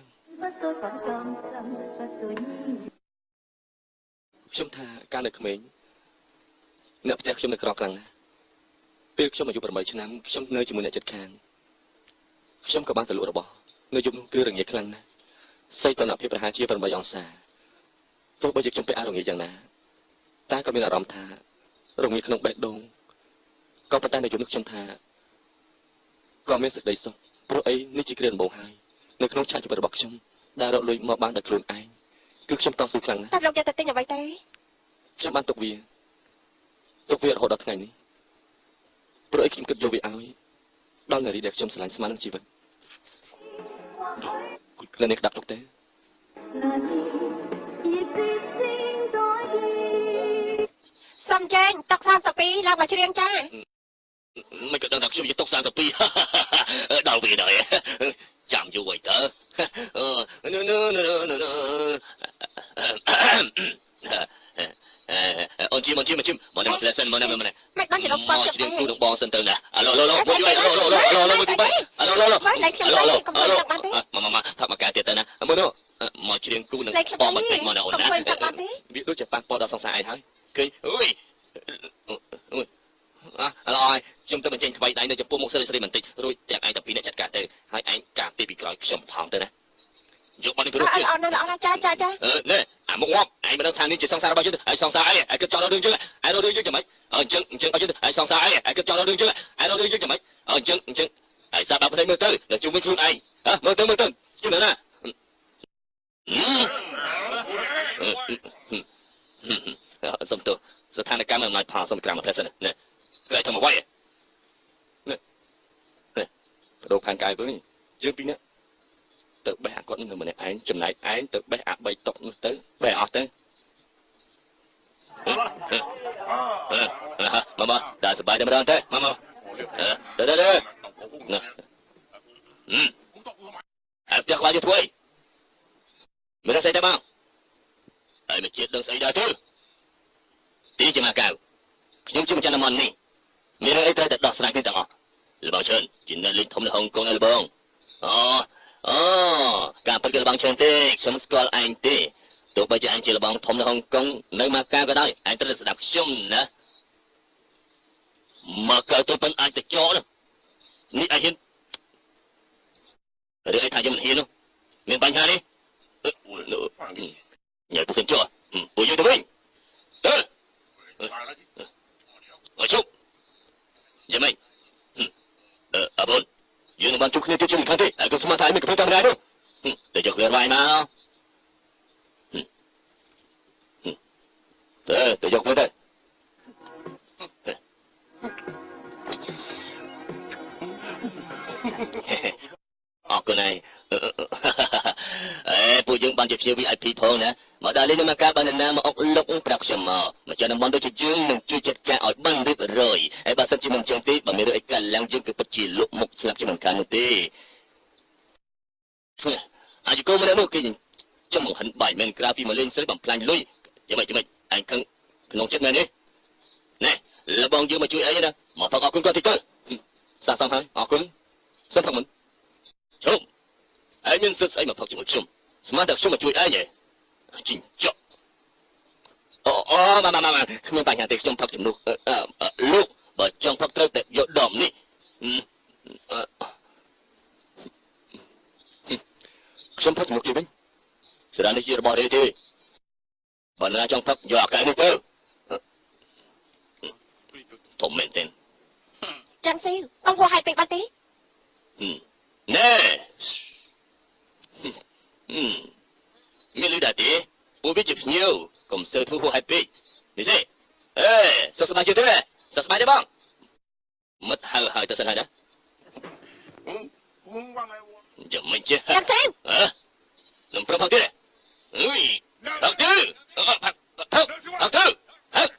ខ្ញុំថាកាលនៅក្មេងអ្នកផ្ទះខ្ញុំនៅក្រខ្លាំងណាស់ពេលខ្ញុំអាយុ8ឆ្នាំខ្ញុំនៅជាមួយអ្នកជិតខាងខ្ញុំក៏បានទៅលក់របស់នៅយប់នោះគឺរងាខ្លាំងណាស់សីតុណ្ហភាពប្រហែលជា8អង្សាទោះបីជាខ្ញុំពេលអារងាយ៉ាងណាតែក៏មានអារម្មណ៍ថារងាក្នុងបេះដូងក៏ប៉ុន្តែនៅយប់នោះខ្ញុំថាក៏មានសេចក្តីសុខព្រោះអីនេះជាគ្រាដំបូងហើយនៅក្នុងឆាកជីវិតរបស់ខ្ញុំដែលរកលុយមកបានដោយខ្លួនឯងគឺខ្ញុំតស៊ូខ្លាំងណាស់តែលោកយកទៅទិញអ្វីទេខ្ញុំបានទុកវាទុកវារហូតដល់ថ្ងៃនេះព្រោះអីខ្ញុំគិតយកវាឲ្យដល់នារីដែលខ្ញុំស្រឡាញ់ស្មើនឹងជីវិតនៅនេះក្តាប់ទុកទេសំចែងតុកសាមសិបពីរឡើងមកច្រៀងចាមិនក៏ដឹងថាខ្ញុំយកតុកសាមសិបពីរដល់វាដែរចាំយូរហើយតើអឺនឺនឺនឺនឺអូនជីមកជីមកជីមកនេះមកលេសិនមកនេះមកនេះមិនបានជាលោកគាត់ច្រៀងគូនឹងបងសិនទៅណាអាឡូឡូឡូមួយយូរអាឡូឡូឡូឡូឡូមួយទីបីអាឡូឡូឡូឡូឡូមកមកមកថាមកកាទៀតទៅណាមើលនោះមកច្រៀងគូនឹងបងបន្តិចមកណាអូនណាវាដូចជាប៉ះពាល់ដល់សង្សារឯងហើយឃើញអុយអុយអឡហើយខ្ញុំទៅបញ្ចេញថ្មីដៃនៅចំពោះមុខស្រីស្រីបន្តិចរួចទាំងឯងតែពីរអ្នកចាត់ការទៅហើយឯងការពីពីក្រោយខ្ញុំផងទៅណាយកបាត់នេះព្រោះទៀតអត់ណាអត់ចាចាចាអឺនេះអាមុខងាប់ឯងមិនដឹងថានេះជាសង្សាររបស់យើងឯងសង្សារអីឯងគិតចោលដល់រឿងយើងឯងរករឿងយើងចាំម៉េចអញ្ចឹងអញ្ចឹងឲ្យយើងឯងសង្សារអីឯងគិតចោលដល់រឿងយើងឯងរករឿងយើងចាំម៉េចអញ្ចឹងអញ្ចឹងឯងសាប់ដល់ផ្ទៃមើលទៅដល់ជុំវិញខ្លួនឯងហ៎មើលទៅមើលទៅជិះនៅណាសុំទោសស្ថានភាពមិនអំណាចផលសង្គ្រាមប្រសិននេះគឺឲ្យធ្វើអ្វីនេះនេះបដូរផែនការវិញយើងពីរនាក់ទៅបេះអាគាត់នៅម្នាក់ឯងចំណែកឯងទៅបេះអាបីតុកនោះទៅបេះអស់ទៅមកមកដល់សบายតែម្ដងទៅមកមកទៅទៅទៅហឹមអើផ្ទះខ្លាចធ្វើអីមិនដឹងស្អីទេបងហើយមកជាតិដឹងស្អីដែរទៅទីជាមកកៅខ្ញុំជាម្ចាស់តំបន់នេះមានរឿងអីត្រូវតែដោះស្រាយគ្នាទាំងអស់លបងឈឿនជាអ្នកលេងធំនៅហុងកុងលបងអូអូការពិតគឺលបងឈឿនទេខ្ញុំស្គាល់ឯងទេទោះបីជាឯងជាលបងធំនៅហុងកុងនៅមកកៅក៏ដោយឯងត្រូវស្ដាប់ខ្ញុំណាមកកៅទៅប៉ុនអាចទៅចោលនេះឯងហ៊ានរឿងអីថាយើងមិនហ៊ាននោះមានបញ្ហានេះញ៉ៃពុះសិនចោលពួកយើងទៅវិញទៅអើជប់យ៉ាងម៉េចអឺអាបុនយើងនឹងបានជួបគ្នាទៀតជាមិនខានទេហើយកុំស្មានថាឯងមិនកំពុងតាមដែរនោះទៅយកខ្លួនវាយមកទៅទៅយកខ្លួនទៅអរគុណឯងអេពួកយើងបានជាជា វី ไอ พี ផងណាមកដល់លេងមកការបានណាមកអុកលុកប្រាប់ខ្ញុំមកមកចាំតំបន់ដូចជាយើងនឹងជួយចាត់ការឲ្យបានរៀបរយហើយបើសិនជាមិនចឹងទេបើមានរឿងអីកើតឡើងយើងគឺពិតជាលុកមុខស្លាប់ជាមិនខាននោះទេអាចគោម្នាក់នោះគេចាំបង្ហិនបាយមិនក្រៅពីមកលេងស្រីបំផ្លាញលុយយ៉ាងម៉េចយ៉ាងម៉េចអញខឹងក្នុងចិត្តមែនទេណែលបងយើងមកជួយអីណាមកផឹកអរគុណគាត់តិចទៅសាកសមហើយអរគុណសិនផឹកមិនជុំឯងមានសិទ្ធិស្អីមកផឹកជាមួយខ្ញុំស្មានតែខ្ញុំមកជួយឯងហ៎ជីងចក់អូអូម៉ាម៉ាម៉ាគ្មានបញ្ហាទេខ្ញុំផឹកជំនួសលោកបើចង់ផឹកត្រូវតែយកដុំនេះខ្ញុំផឹកជំនួសគេវិញស្រានេះជារបស់រាយទេបើណាចង់ផឹកយកអាកែនេះទៅធំមែនទេចាំស៊ីអង្ហោហេតុពេកបាត់ទេណែមានលឺដែរទេពួកវាជាភ្ញៀវកុំសើធ្វើហួសហេតុពេកនេះទេអេសុខសប្បាយទេសុខសប្បាយទេបងមិត្តហៅហើយទៅសិនហើយណាចាំមិនចេះចាំស៊ីអើនឹងប្រផឹកទេអើយផឹកទេផឹកផឹកផឹកផឹកទេហេ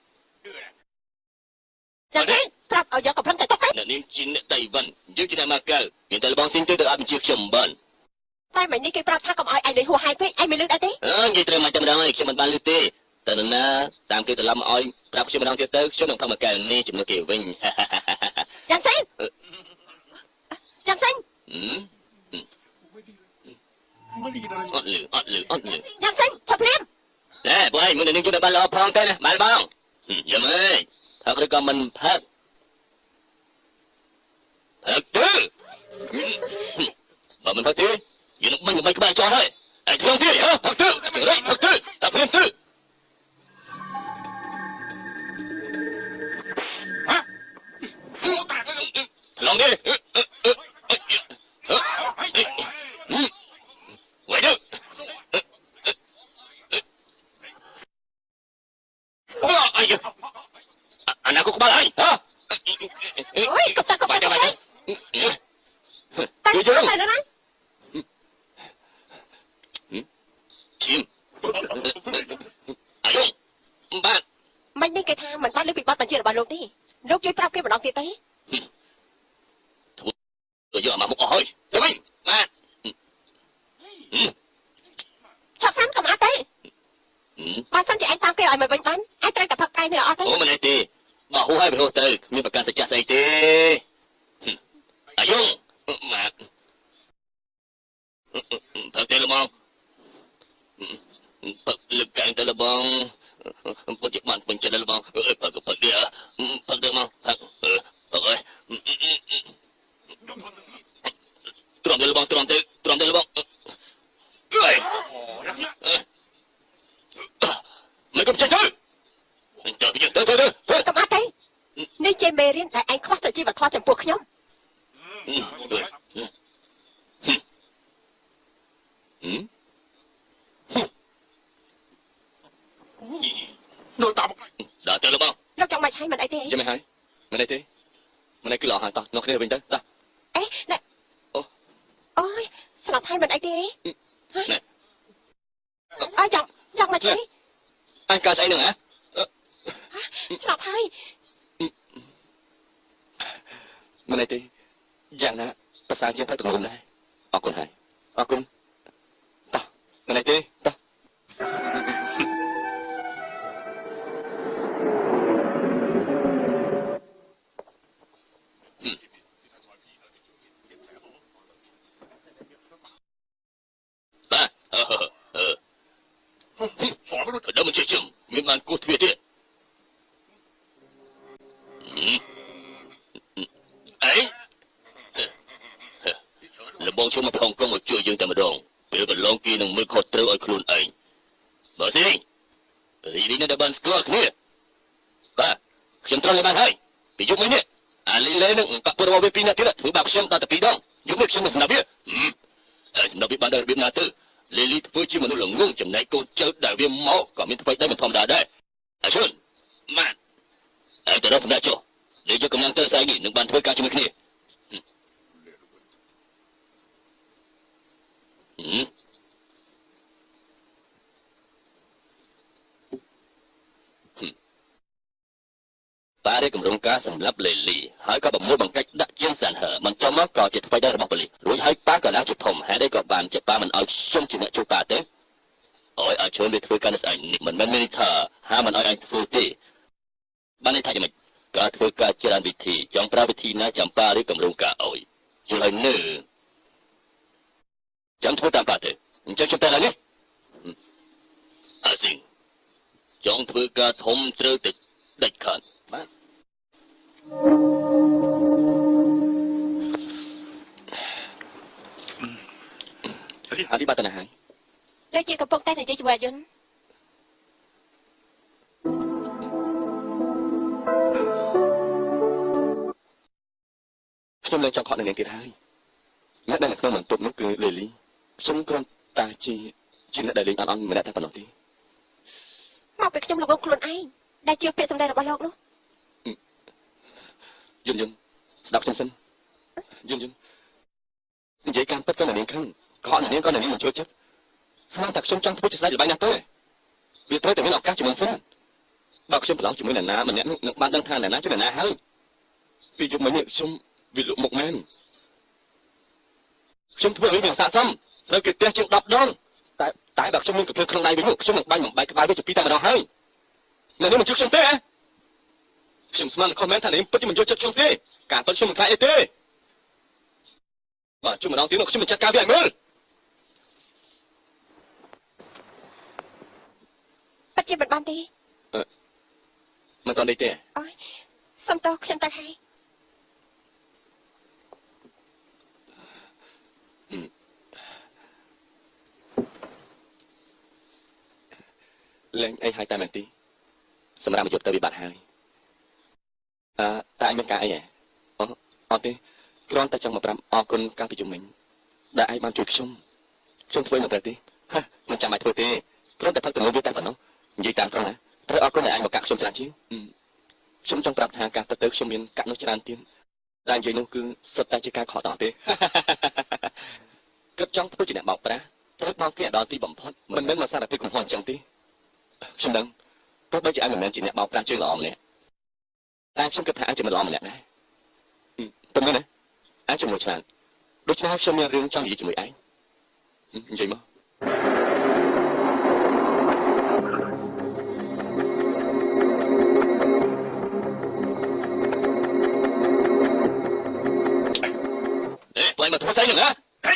ចាំស៊ីប្រាប់ឲ្យយកកំភ្លឹងទៅទុកទេនេះជាអ្នកតៃវ៉ាន់យើងជាអ្នកម៉ាកៅមានតែលបងស៊ីងទៅទៅអត់បញ្ជាខ្ញុំបានតែមិននេះគេប្រាប់ថាកុំឲ្យឯងលុយហួសហេតុពេកឯងមិនលឺដែរទេអើនិយាយត្រូវមកតែម្ដងឯងខ្ញុំមិនបានលឺទេតែណាតាមគេត្រឡប់មកឲ្យប្រាប់ខ្ញុំម្ដងទៀតទៅខ្ញុំនឹងផឹកមួយកែវនេះជំនួសគេវិញចាំស៊ីចាំស៊ីអត់លឺអត់លឺអត់លឺចាំស៊ីឈប់ព្រាមណែបងឯងមុននឹងជួយបានល្អផងទៅណាបានបងយ៉ាំអើយផឹកឬក៏មិនផឹកផឹកទៅបើមិនផឹកទេយើងនឹងបាញ់បាញ់ក្បាលចោលហើយឯងខ្លួនទេហ៎ផឹកទៅរៃផឹកទៅតែព្រាមទៅហ៎ឡងទេ喂ទៅអូអាយអាណាគូក្បាលហើយហ៎អូយកុំតាកុំតាទៅទៅទៅទៅទៅណាឈីមអាយបាទមិននេះគេថាមិនបានលើពីបទបញ្ជារបស់លោកទេលោកជួយប្រាប់គេម្ដងទៀតទេទៅយកមកមុខអស់ហើយទៅវិញបាទឆាប់សាំកុំអត់ទេបើសិនជាឯងតាមគេឲ្យមកវិញបានឯងត្រូវតែផឹកកែនេះអត់ទេអូមិនទេបើហូរហើយវាហូរទៅគ្មានប្រកាសសច្ចៈស្អីទេអាយបាទផឹកទៅល្មមផឹកលឹកកែទៅល្មមពុតជាបានពេញចិត្តល្មមអើផឹកផឹកទៀតផឹកទៅមកផឹកផឹកអើយទ្រាំទៅល្មមទ្រាំទៅទ្រាំទៅល្មមអើយមិនកំចាច់ទៅទៅទៅទៅទៅកុំអត់ទេនេះជាមេរៀនដែលឯងខ្វះទៅជីវធម៌ចំពោះខ្ញុំដូចតាមដល់ទៅលោកបងលោកចង់មិនហើយមិនអីទេចាំមិនហើយមិនអីទេមិនអីគឺល្អហើយតោះនោះគ្នាវិញទៅតោះអេណែអូអូយស្លាប់ហើយមិនអីទេណែអើចង់ចង់មកទេអញកើតស្អីនឹងហ៎ស្លាប់ហើយមិនអីទេយ៉ាងណាប្រសាជាងផឹកទំនុំដែរអរគុណហើយអរគុណតោះមិនអីទេតោះបាទអឺអឺដល់មកជិះជិះមានបានគោះទ្វារទៀតអីលបងជុំមកផងកុំមកជួយយើងតែម្ដងពេលប្រឡងគេនឹងមើលខុសត្រូវឲ្យខ្លួនឯងបើស៊ី lý lý nó đã bắn score kia ba xem tròn lại bàn hai bị giúp mấy nè à lý lẽ nó các bộ đội pin nè thứ ba xem ta tập đi đâu giúp mấy xem mà nào biết nào biết ban đầu biết nào tư lý lý với chi mà nó lủng ngung chừng này cô chơi đại viêm máu còn mình phải đây mình thòng đà đây à xuân mà à từ đó thằng đã cho để cho công năng tới sai nghỉ nước ban thôi cao cho mấy kia taได้กำลังการสำหรับเลลี่หายก็แบบมดบังคับดักเจียงสันเหอมันจอมก่อจิตไฟได้ระบบเลยรู้ให้ป้าก็แล้วจุดถมหายได้ก็บานจะป้ามันเอาช่วงจิตเนี่ยจูป้าเต้โอ้ยเอาชวนไปคุยกันสักนิดมันไม่ได้ท่าหามันเอาไอ้ฟูตีบ้านในไทยจะไม่การคุยการเจริญวิธีจงปราวิธีน่าจำป้าได้กำลังการโอ้ยจุลัยเนื้อจำทุกตามป้าเต้จำชุดแต่ละนี่อาสิงจงคุยการทมเจริญติดเด็ดขาดអធិបតនហើយដូចជាកំពុងតែនិយាយជាមួយអយុនខ្ញុំនឹងចង់ខកនឹងនាងទៀតហើយអ្នកដែលនៅក្នុងបន្ទប់នោះគឺលេលីខ្ញុំគ្រាន់តែជាជាអ្នកដែលលេងអត់អន់ម្នាក់តែប៉ុណ្ណោះទេមកពីខ្ញុំលោកខ្លួនឯងដែលជាពាក្យសម្ដីរបស់លោកនោះយន់យន់ស្ដាប់ខ្ញុំសិនយន់យន់និយាយការពិតក៏នាងខឹងក៏នាងក៏នាងមិនចូលចិត្តស្មានតែខ្ញុំចង់ធ្វើជាស្ដេចល្បែងណាស់ទេវាត្រូវតែមានឱកាសជាមួយសិនបើខ្ញុំប្រឡងជាមួយអ្នកណាម្នាក់នោះនឹងបានដឹងថាអ្នកណាជាអ្នកណាហើយពីយប់មិញនេះខ្ញុំវាលក់មុខមែនខ្ញុំធ្វើឲ្យវាស័ក្តិសមត្រូវគេផ្ទះជាងដប់ដងតែតែបើខ្ញុំមានកភ្លើក្នុងដៃវិញនោះខ្ញុំនឹងបាញ់បំបែកក្បាលវាជាពីរតែម្ដងហើយអ្នកនេះមិនជឿខ្ញុំទេខ្ញុំស្មានខមមិនថានាងពិតជាមិនយកចិត្តខ្ញុំទេការពិតខ្ញុំមិនខ្លាចអីទេបាទជួបម្ដងទៀតនោះខ្ញុំមិនចាត់ការវាឲ្យមើលពិតជាមិនបានទេអឺមិនតន់ទេទេអូយសុំតោះខ្ញុំទៅហើយលេងអីហើយតែមែនទីសម្រាប់មកយកទៅវិបត្តិហើយអឺតែអញមានការអីហ៎អូអត់ទេគ្រាន់តែចង់មកប្រាប់អរគុណការប្រជុំមិញដែលឯងបានជួយខ្ញុំខ្ញុំធ្វើមិនត្រូវទេហាមិនចាំបាច់ធ្វើទេគ្រាន់តែផឹកទៅលើវាតែប៉ុណ្ណោះនិយាយតាមត្រង់ណាត្រូវអរគុណដែលឯងមកកាក់ខ្ញុំច្រើនជាងខ្ញុំចង់ប្រាប់ថាការទៅទៅខ្ញុំមានកាក់នោះច្រើនទៀតដែលនិយាយនោះគឺសុទ្ធតែជាការខកតោះទេគិតចង់ធ្វើជាអ្នកបោកប្រាស់ត្រូវបោកគេដល់ទីបំផុតមិនមែនមកសារភាពកំហុសអញ្ចឹងទេខ្ញុំដឹងទោះបីជាឯងមិនមែនជាអ្នកបោកប្រាស់ជើងល្អម្នាក់តែខ្ញុំគិតថាឯងជាមិនល្អម្នាក់ដែរប៉ុន្តែណាឯងជាមួយឆ្លាតដូច្នេះខ្ញុំមានរឿងចង់និយាយជាមួយឯងនិយាយមកអេបងមកធ្វើស្អីហ្នឹងហ៎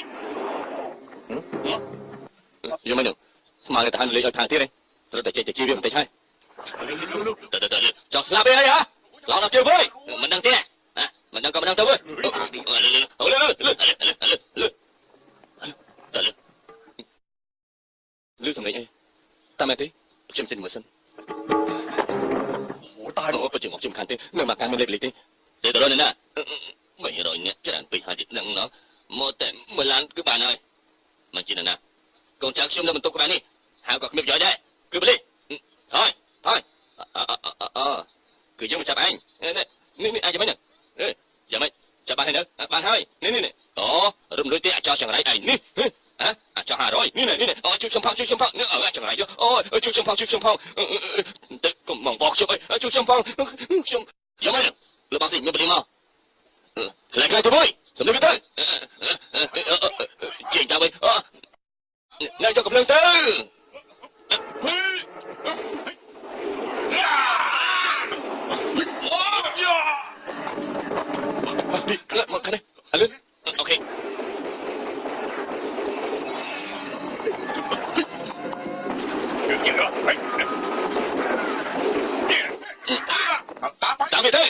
យំមិនស្មានតែហានលេខឲ្យខាងទៀតទេត្រូវតែចេះតែជីវាបន្តិចហើយទៅទៅទៅចង់ស្លាប់អីហ៎ឡងដល់ជើងវិញមិនដឹងទេហ៎មិនដឹងក៏មិនដឹងទៅវិញអូលើលើលើលើលឺសំឡេងអីតាមមែនទេខ្ញុំចេញមើលសិនអូតើអូប្រជុំខ្ញុំខានទេនៅមកការមានលេខលេខទេទេទៅដល់ណាមិនរយអ្នកច្រើនពេកហើយនឹងណោះមកតែមួយឡានគឺបានហើយមិនជាណាកូនចៅខ្ញុំនៅបន្ទប់ក្បែរនេះហៅក៏គ្មានប្រយោជន៍ដែរគឺបលិហើយហើយអឺគឺយើងមកចាប់ឯងនេះនេះអាចយ៉ាងម៉េចនេះយ៉ាងម៉េចចាប់បានហើយនៅបានហើយនេះនេះអូរំលួយទេអាចចោលចង្រៃឯងនេះហ៎អាចោលห้าร้อยនេះនេះអូជួយសំផោជួយសំផោនេះអើចង្រៃយកអូជួយសំផោជួយសំផោទៅកុំមកបោកខ្ញុំអីជួយសំផោខ្ញុំយ៉ាងម៉េចលើបងសិញមានបលិមកខ្លាំងខ្លាំងទៅមួយសំលេងទៅជិះទៅវិញអូណែយកកំឡុងទៅមកខាងនេះអលឺអូខេតាមទៅ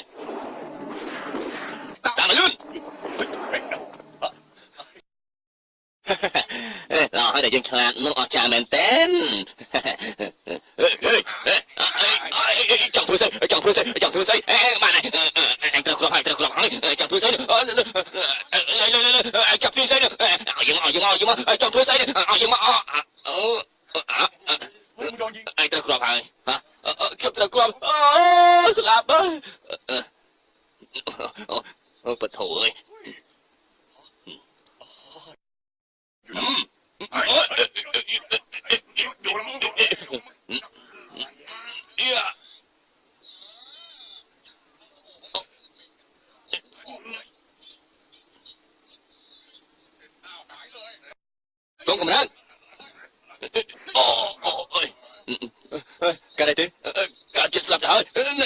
តាមលឿនអេឡឲ្យតែយើងឆ្លាតនោះអស់ចាមែនតើចង់ធ្វើស្អីចង់ធ្វើស្អីចង់ធ្វើស្អីបានហើយអញត្រូវគ្រាប់ហើយត្រូវគ្រាប់ហើយចង់ធ្វើស្អីចាប់ទីស្អីឲ្យយើងឲ្យយើងឲ្យយើងចង់ធ្វើស្អីឲ្យយើងមកអូអញត្រូវគ្រាប់ហើយខ្ញុំត្រូវគ្រាប់អូស្លាប់ហើយអូបថោអើយកងកំណើតអូអូអើយកាត់ទេកាត់ចិត្តស្លាប់ទៅហើយ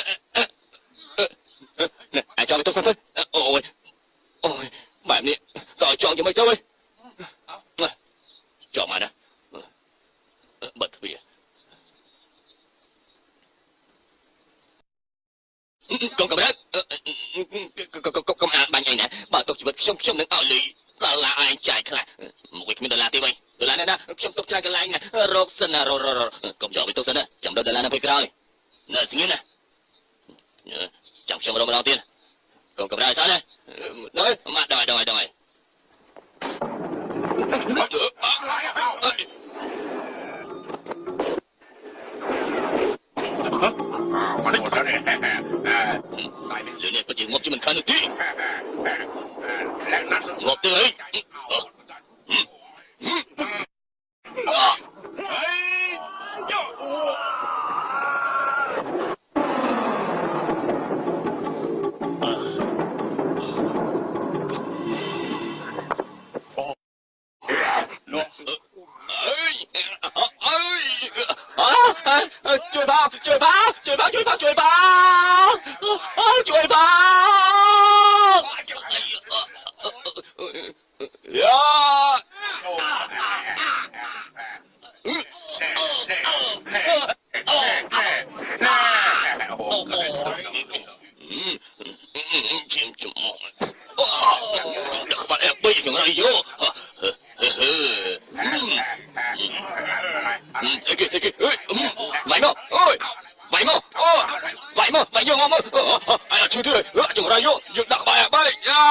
អាចចង់ទៅសិនទៅអូយអូយបែបនេះតើចង់យ៉ាងម៉េចទៅវិញចង់មកណាបិទទ្វារកងកំណើតកុំអានបាញ់អីណាបើទុកជីវិតខ្ញុំខ្ញុំនឹងឲ្យលុយដុល្លារឲ្យអញចាយខ្លះមួយគ្មានដុល្លារទេវិញដុល្លារនេះណាខ្ញុំទុកច្រើនកន្លែងណារកសិនណាររកុំយកទៅទុកសិនណាចាំដល់ដុល្លារនៅពេលក្រោយនៅស្ងៀមណាចាំខ្ញុំរកម្ដងទៀតកងកំណើតឲ្យសោះណាដល់មកដល់ដល់ដល់มันหมดแล้วเนี่ยเดี๋ยวนี้ปฏิงบที่มันคันที่งบเลยช่วยบ้าช่วยบ้าช่วยบ้าช่วยบ้าช่วยบ้าช่วยบ้าอย่าชิมจุ่มเด็กบ้าแอบไปอย่างไรอยู่Ê kìa, ê kìa, mày mơ, ôi, mày mơ, ôi, mày mơ, mày vô ngon mơ, ai là chưa thứ này, chừng ra vô, dựng đặt bài à, bay,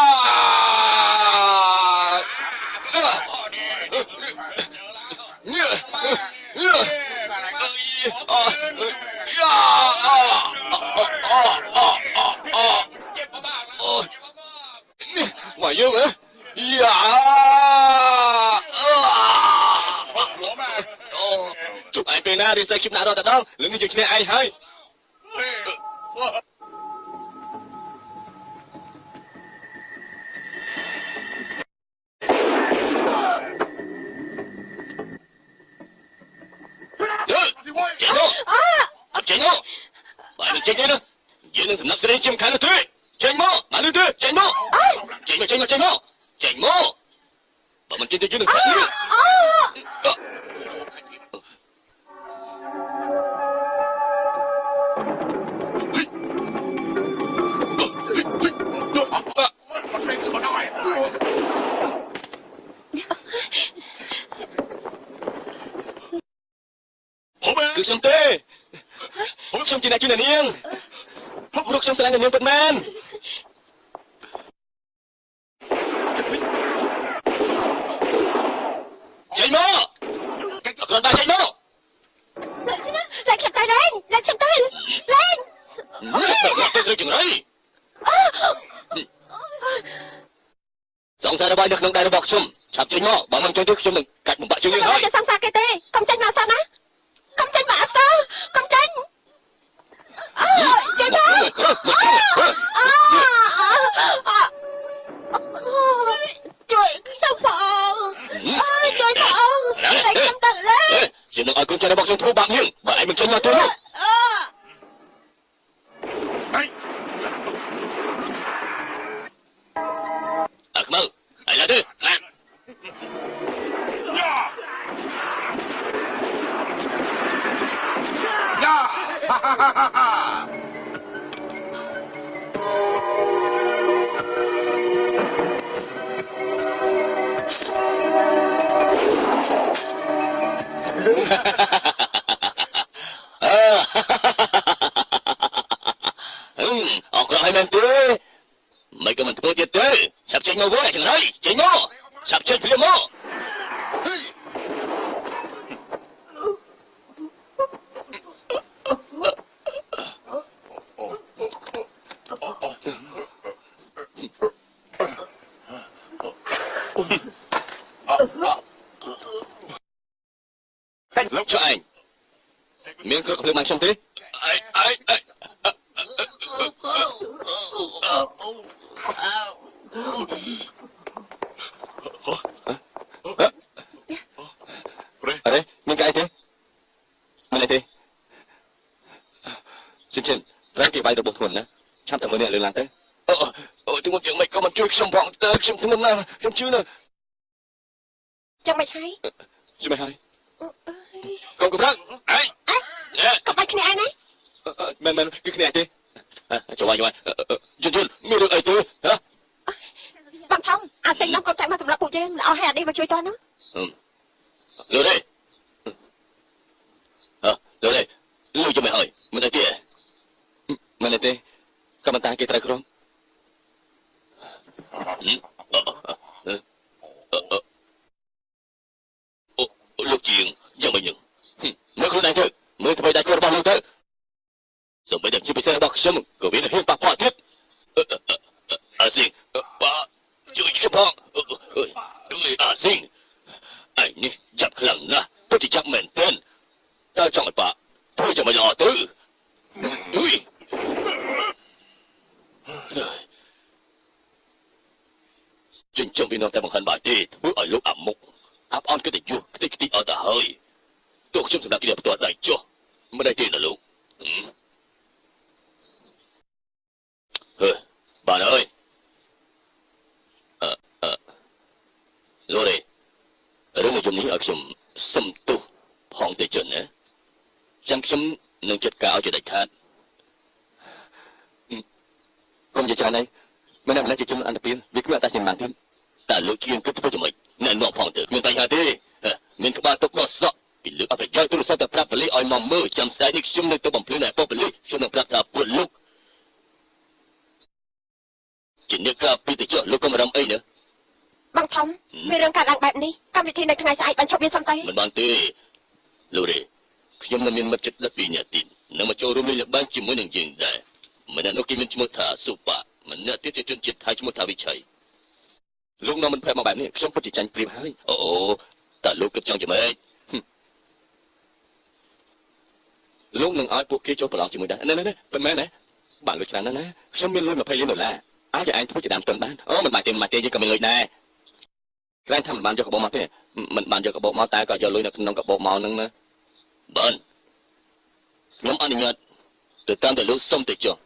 mày vô hả? Chụp ai về na đi xây chụp nào đó đâu, lớn như chuyện này ai hay. Chạy vô, chạy vô, bài mình chạy nữa, giờ nên nắp xe chim khai nó tươi, chạy vô, mà nó tươi, chạy vô, chạy vô, chạy vô, chạy vô, chạy vô, bảo mình chạy tới dưới đường khác nữa. Cứ xong tê, lúc xong chị này chưa nè niên, lúc xong sẽ là người niên bật man. Chạy mơ, còn ba chạy mơ. Lại chặt tay lên, lại chặt tay lên. Tôi rơi chừng đấy. Dòng ra đã bay được nông đại nó bọc xung, chạp chạy mơ, bảo mình chơi thức xung mình cạch một bạ chơi như thôi. Không xong xa cái tê, không tranh nào sao ná. Không tranh mà sao, không tranh. Chạy mơ. Trời, sao phòng. Trời phòng, lại chăm tầng lên. Giờ đừng ai cũng chơi nó bọc xung thua bạc nhưng, bà ấy mình chơi nhau thôi. Akmal, ai là thế? Ya! Ha ha ha ha ha! អរក្រហើយមែនទេមិនក៏មិនធ្វើទៀតទេឆាប់ចេញមកវិញចឹងហើយចេញមកឆាប់ចេញភ្លាមមកលោកចុះឯងមានគ្រឿងភ្លើងមកខ្ញុំទេអីអីអីអរេមានកាយទេមានអីទេសិនជិនរ៉ាគេបាយរបស់ធ្ងន់ណាឆាប់តែមើលនេះលើឡើងទៅអូអូធ្ងន់យ៉ាងម៉េចក៏មិនជួយខ្ញុំផងទៅខ្ញុំធ្ងន់ណាស់ខ្ញុំជឿណាយ៉ាងម៉េចហើយជឿមិនហើយកូនកំរឹងអីក៏បាយគ្នាឯងណាមែនមែនគឺគ្នាទេចូលមកយយយនមានរឿងអីទេហ៎បងថងអាសេងនាំកូនតែមកសម្រាប់ពួកយើងអស់ហើយអានេះមកជួយតោះហ្នឹងលើទេអើលើទេលុយចាំហើយមិនអីទេមិនអីទេក៏មិនតាគេត្រូវក្រុមអូលោកជាងយ៉ាងម៉េចនឹងមើលខ្លួនឯងទៅមើលធ្វើដៃខ្លួនរបស់លោកទៅសូម្បីតែជាពិសេសរបស់ខ្ញុំក៏វាហ៊ានប៉ះពាល់ទៀតអាស៊ីប៉ាជួយខ្ញុំផងអើយអាស៊ីអញនេះចាប់ខ្លាំងណាស់ទៅជាចាប់មែនទេតើចង់ឲ្យប៉ាធ្វើចាំមិនល្អទៅអុយចិញ្ចឹមពីនោះតែបង្ហាញបាយទេធ្វើឲ្យលោកអាប់មុខអាប់អន់កិត្តិយសខ្ទេចខ្ទីអត់ទៅហើយទោះខ្ញុំសម្រាប់គ្នាផ្ទាល់ដៃចុះមិនได้ទេណាលោកហឺបានហើយអឺអឺលោកនេះរឿងមួយជំនេះឲ្យខ្ញុំសុំទោសផងទៅចុះណាចាំខ្ញុំនឹងចាត់ការឲ្យជាដាច់ខាតគុំជាច្រើនហើយមិនណាស់ជាជំនអន្តពានវាគ្មានអត្តសញ្ញាណទៀតតែលោកជាងគិតធ្វើចំណុចណែនាំផងទៅមានបញ្ហាទេមានក្បាលទុកដោះសក់ពីលើអបិយាទូរស័ព្ទទៅប្រាប់ប៉ូលីសឲ្យមកមើលចាំស្អែកនេះខ្ញុំនឹងទៅបំភ្លឺនៅប៉ុស្តិ៍ប៉ូលីសខ្ញុំនឹងប្រាប់ថាពួកលោកជាអ្នកការពីទៅចុះលោកកុំរំអីណាបងថំមានរឿងកើតឡើងបែបនេះកម្មវិធីនៅថ្ងៃស្អែកបានឈប់វាសំតែមិនបានទេលោកទេខ្ញុំនឹងមានមិត្តជិតដិតពីរនាក់ទៀតនឹងមកចូលរួមលេងល្បែងជាមួយនឹងយើងដែរម្នាក់នោះគេមានឈ្មោះថាស៊ូប៉ាម្នាក់ទៀតជាជនជាតិថៃឈ្មោះថាវិឆ័យលោកនាំមិនភ័យមកបែបនេះខ្ញុំពិតជាចាញ់ព្រៀបហើយអូតើលោកគិតចង់យ៉ាងម៉េចលោកនឹងឲ្យពួកគេចូលប្រឡងជាមួយដែរណែណែប៉ុន្មានណាបានលុយច្រើនណាស់ណាខ្ញុំមានលុយยี่สิบលានដុល្លារអាចឲ្យឯងធ្វើជាដើមទុនបានអូមិនបានទេមិនបានទេយើងក៏មានលុយដែរក្រែងថាមិនបានយកកាបូបមកទេមិនបានយកកាបូបមកតែក៏យកលុយនៅក្នុងកាបូបមកហ្នឹងណាបានខ្ញុំអនុញ្ញាតទៅតាមតែលោកសុំទៅចុះ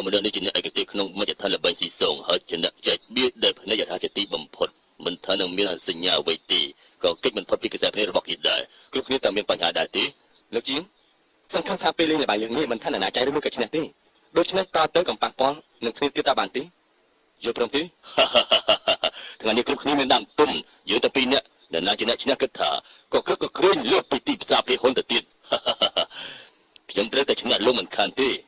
ម្ដងនេះជាអ្នកឯកទេសក្នុងមជ្ឈដ្ឋានល្បែងស៊ីសងហើយជាអ្នកចែកបៀតដែលភ្នែករាជទីបំផុតមិនថានឹងមានសញ្ញាអ្វីទេក៏កិច្ចមិនផុតពីខ្សែភ្នែករបស់គេដែរគ្រប់គ្នាតែមានបញ្ហាដែរទេលោកជាងសង្ឃឹមថាពេលលេងល្បែងយើងនេះមិនថាអ្នកណាចែកឬមួយក៏ឈ្នះទេដូច្នេះតទៅកំប៉ះពាល់នឹងគ្នាទៀតតើបានទេយល់ព្រមទេថ្ងៃនេះគ្រប់គ្នាមានដើមទុំយើងតែពីរនាក់អ្នកណាជាអ្នកឈ្នះគិតថាក៏ក្រឹកក៏ក្រែងលើកពីទីផ្សារពីហ៊ុនទៅទៀតខ្ញុំត្រូវតែឈ្នះលោកមិនខានទេ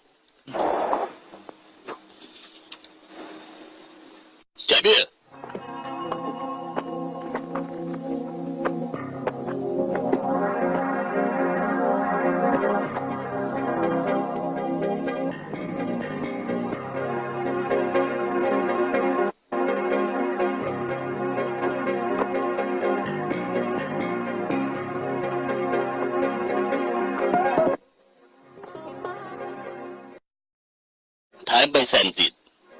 ចែកវាថែមបីសែនទៀត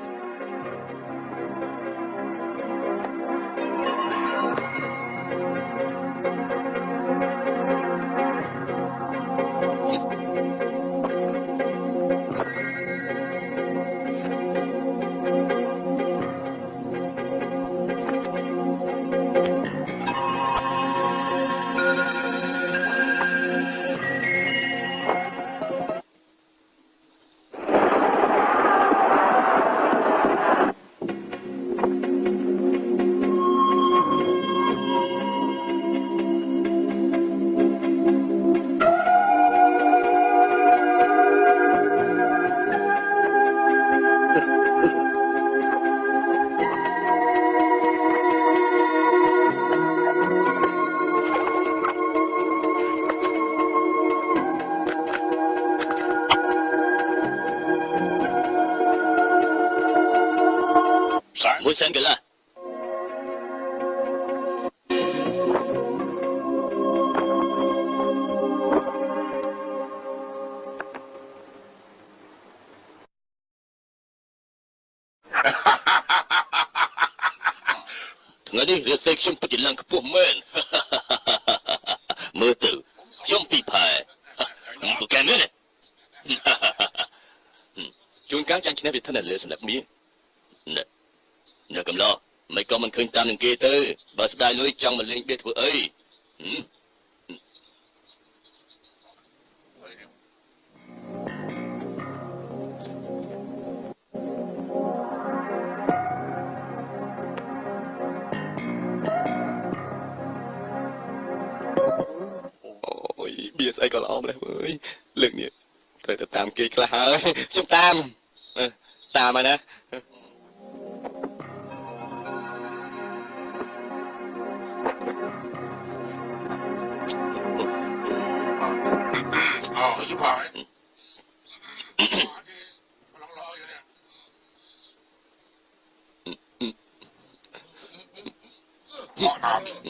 មួយសែនកន្លះថ្ងៃនេះរាសីខ្ញុំពិតជាឡើងខ្ពស់មែនមើលទៅខ្ញុំពីផែពូកែមែនជួនកាលចាញ់ឈ្នះវាថនលើសម្រាប់មាសអ្នកកំឡោះមិនក៏មិនឃើញតាមនឹងគេទៅបើស្ដាយលុយចង់មកលេងបៀធ្វើអីអូយបៀស្អីក៏ល្អម្ល៉េះអើយលើកនេះត្រូវទៅតាមគេខ្លះហើយខ្ញុំតាមតាមហើយណាอ๋อชิบหายกำลังรออยู่เนี่ยขอน้ำดิ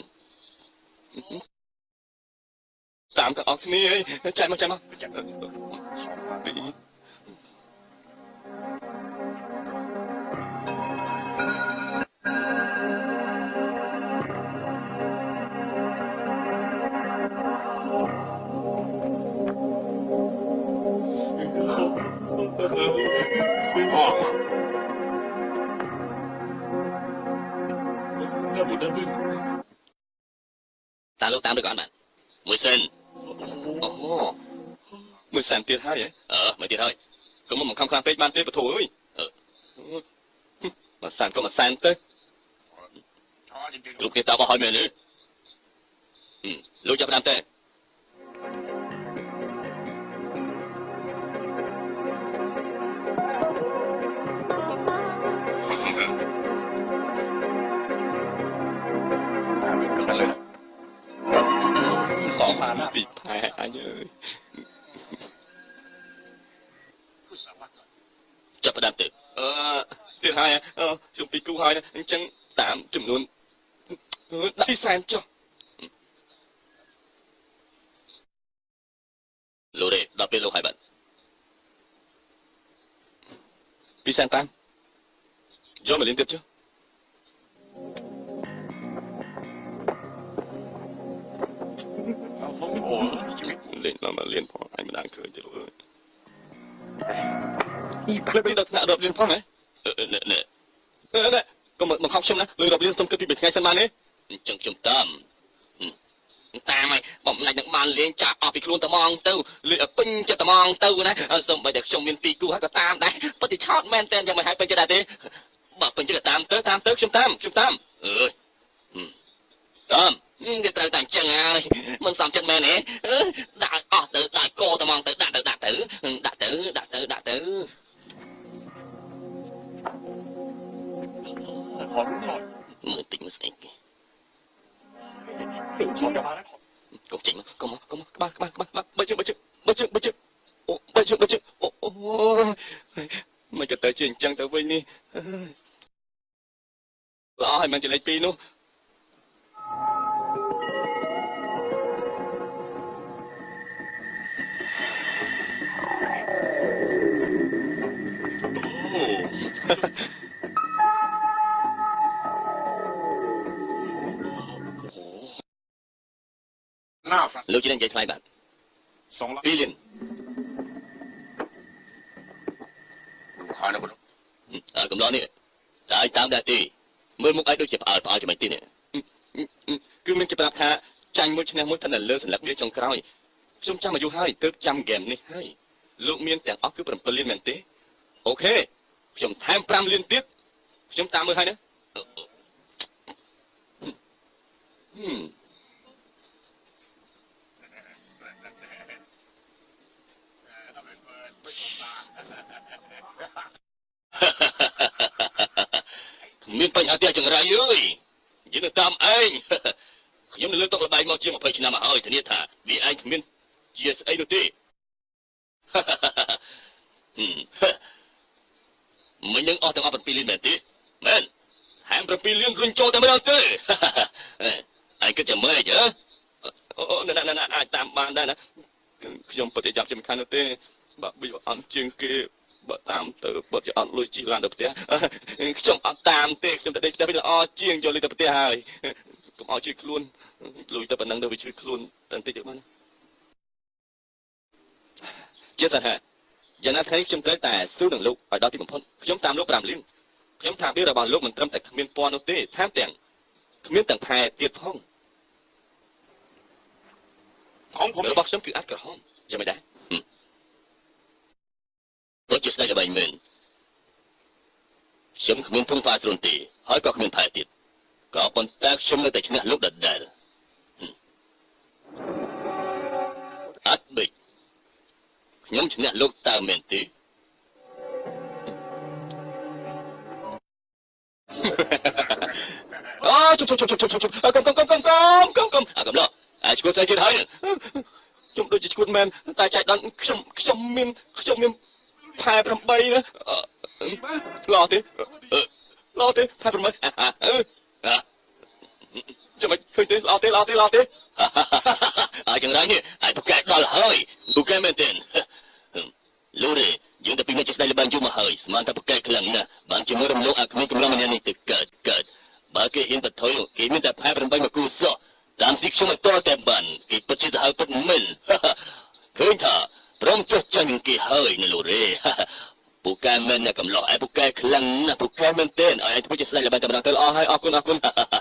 สามก็ออกที่นี่ใจมาใจมาดีตาลูกตามด้วยก่อนมันមួយសិនអូមួយសិនទៀតហើយអឺមួយទៀតហើយកុំមកខំខ្លាំងពេកបានទេពធអើយអឺមួយសិនក៏មួយសិនទៅគ្រប់គេតបឲ្យមែនទេលោកចាប់តាមទេสองพันปิดพายหายเยอะจับประดับตึกเออตึกหายเออจุดปีกูหายนะจังตามจุ่มนุ่นได้แสนจ้ะโลเดดับเป็นโลหายบัตรปีแสนตามย้อนมาเล่นเต็มจ้ะชีวิตเล่นเรามาเรียนพอไอ้มันดังเกินจะรู้เลยលើពីដល់ថ្នាក់រាប់លានផងហ៎ណែណែណែកុំមកខំខ្ញុំណាលើរាប់លានសុំគិតពីថ្ងៃសិនបានទេអញ្ចឹងខ្ញុំតាមតាមហើយបំណាច់នឹងបានលេងចាក់អស់ពីខ្លួនត្មងទៅលេងពេញចិត្តត្មងទៅណាសូម្បីតែខ្ញុំមានពីរគូហើយក៏តាមដែរពិតជាឆោតមែនតើយ៉ាងមិនហើយពេញចិត្តដែរទេបើពេញចិត្តតាមទៅតាមទៅខ្ញុំតាមខ្ញុំតាមអើយតាមវាត្រូវតែអញ្ចឹងហើយមិនសមចិត្តមែនទេដាក់អស់ទៅដាក់កត្មងទៅដាក់ទៅដាក់ទៅដាក់ទៅដាក់ទៅដាក់ទៅขอรู้หน่อยមើលតិចមើលស្អីគេขอจะมาแล้วកុំចេញមកកុំកុំក្បាលក្បាលក្បាលបើជើងបើជើងបើជើងបើជើងអូបើជើងបើជើងអូអូមិនក៏ទៅជាអញ្ចឹងទៅវិញនេះល្អហើយមិនចលេចពីនោះលោកជានិយាយថ្លៃបាទสองล้านពីរលានขายนะคุณអើកំឡោះនេះតែឲ្យតាមដែរទេមើលមុខឲ្យដូចជាផ្អើលផ្អើលចំណេញទៀតនេះគឺមានគេប្រាប់ថាចាញ់មួយឈ្នះមួយតែលើសន្លឹកវាចុងក្រោយខ្ញុំចាំអាយុហើយទើបចាំហ្គេមនេះហើយលោកមានទាំងអស់គឺ7លានមែនទេអូខេខ្ញុំថែម5លានទៀតខ្ញុំតាមមើលហើយណាហឹមមានបញ្ហាទៀតចង្រៃអើយយើងទៅតាមឯងខ្ញុំនៅលើតុល្បែងមកជាង20ឆ្នាំមកហើយធានាថាវាឯងគ្មានជាស្អីនោះទេមិននឹងអស់ទាំងអស់7លានមែនទេមែនហាម7លានរុញចូលតែម្ដងទេឯងគិតចាំមើលអីអូណាណាណាអាចតាមបានដែរណាខ្ញុំពិតជាចាប់ជាមិនខាននោះទេបើវាអត់ជាងគេបើតាមទៅបើជាអត់លុយជីឡានទៅផ្ទះខ្ញុំអត់តាមទេខ្ញុំតែដេកផ្ទះវាល្អជាងយកលុយទៅផ្ទះហើយកុំឲ្យជួយខ្លួនលុយទៅប៉ុណ្ណឹងទៅវាជួយខ្លួនតែបន្តិចទៅបានជាថាយ៉ាងណាថ្ងៃខ្ញុំត្រូវតែស៊ូនឹងលោកឲ្យដល់ទីបំផុតខ្ញុំតាមលោក5លានខ្ញុំថាវារបស់លោកមិនត្រឹមតែគ្មានពណ៌នោះទេថែមទាំងគ្មានទាំងផែទៀតផងของผมរបស់ខ្ញុំគឺអាចក្រហមយ៉ាងមិនដែរទៅជាស្ដេចល្បែងមែនខ្ញុំគ្មានធុងផាស្រុនទេហើយក៏គ្មានផែទៀតក៏ប៉ុន្តែខ្ញុំនៅតែឈ្នះលោកដដែលអត់បិចខ្ញុំឈ្នះលោកតើមែនទេអូជុំជុំជុំជុំជុំជុំកុំកុំកុំកុំកុំកុំកុំអកំឡោះអាចឈួតស្អីទៀតហើយខ្ញុំដូចជាឈួតមែនតែចៃដន្យខ្ញុំខ្ញុំមានខ្ញុំមានផែ8ណាឡោទេឡោទេផែ8អឺចាំមិនឃើញទេឡោទេឡោទេឡោទេអញ្ចឹងដែរនេះអាយប្រកែកដល់ហើយប្រកែកមែនទេលូរេយើងទៅពីនេះចេះស្ដីល្បែងយូរមកហើយស្មានតែប្រកែកខ្លាំងណាស់បានជាមួយរំលោភអាគ្មានកម្លាំងម្នាក់នេះទៅកើតកើតបើគេហ៊ានបន្ថយគេមានតែផែ8មកគូសោះតាមទីខ្ញុំឲ្យតតែបានគេពិតជាទៅហើយពិតមែនឃើញថាព្រមចុះចាញ់គេហើយនៅលូរេពូកែមែនណាកំឡោះឯពូកែខ្លាំងណាស់ពូកែមែនទេឲ្យឯងធ្វើជាស្ដេចល្បែងតែម្ដងទៅល្អហើយអរគុណអរគុណ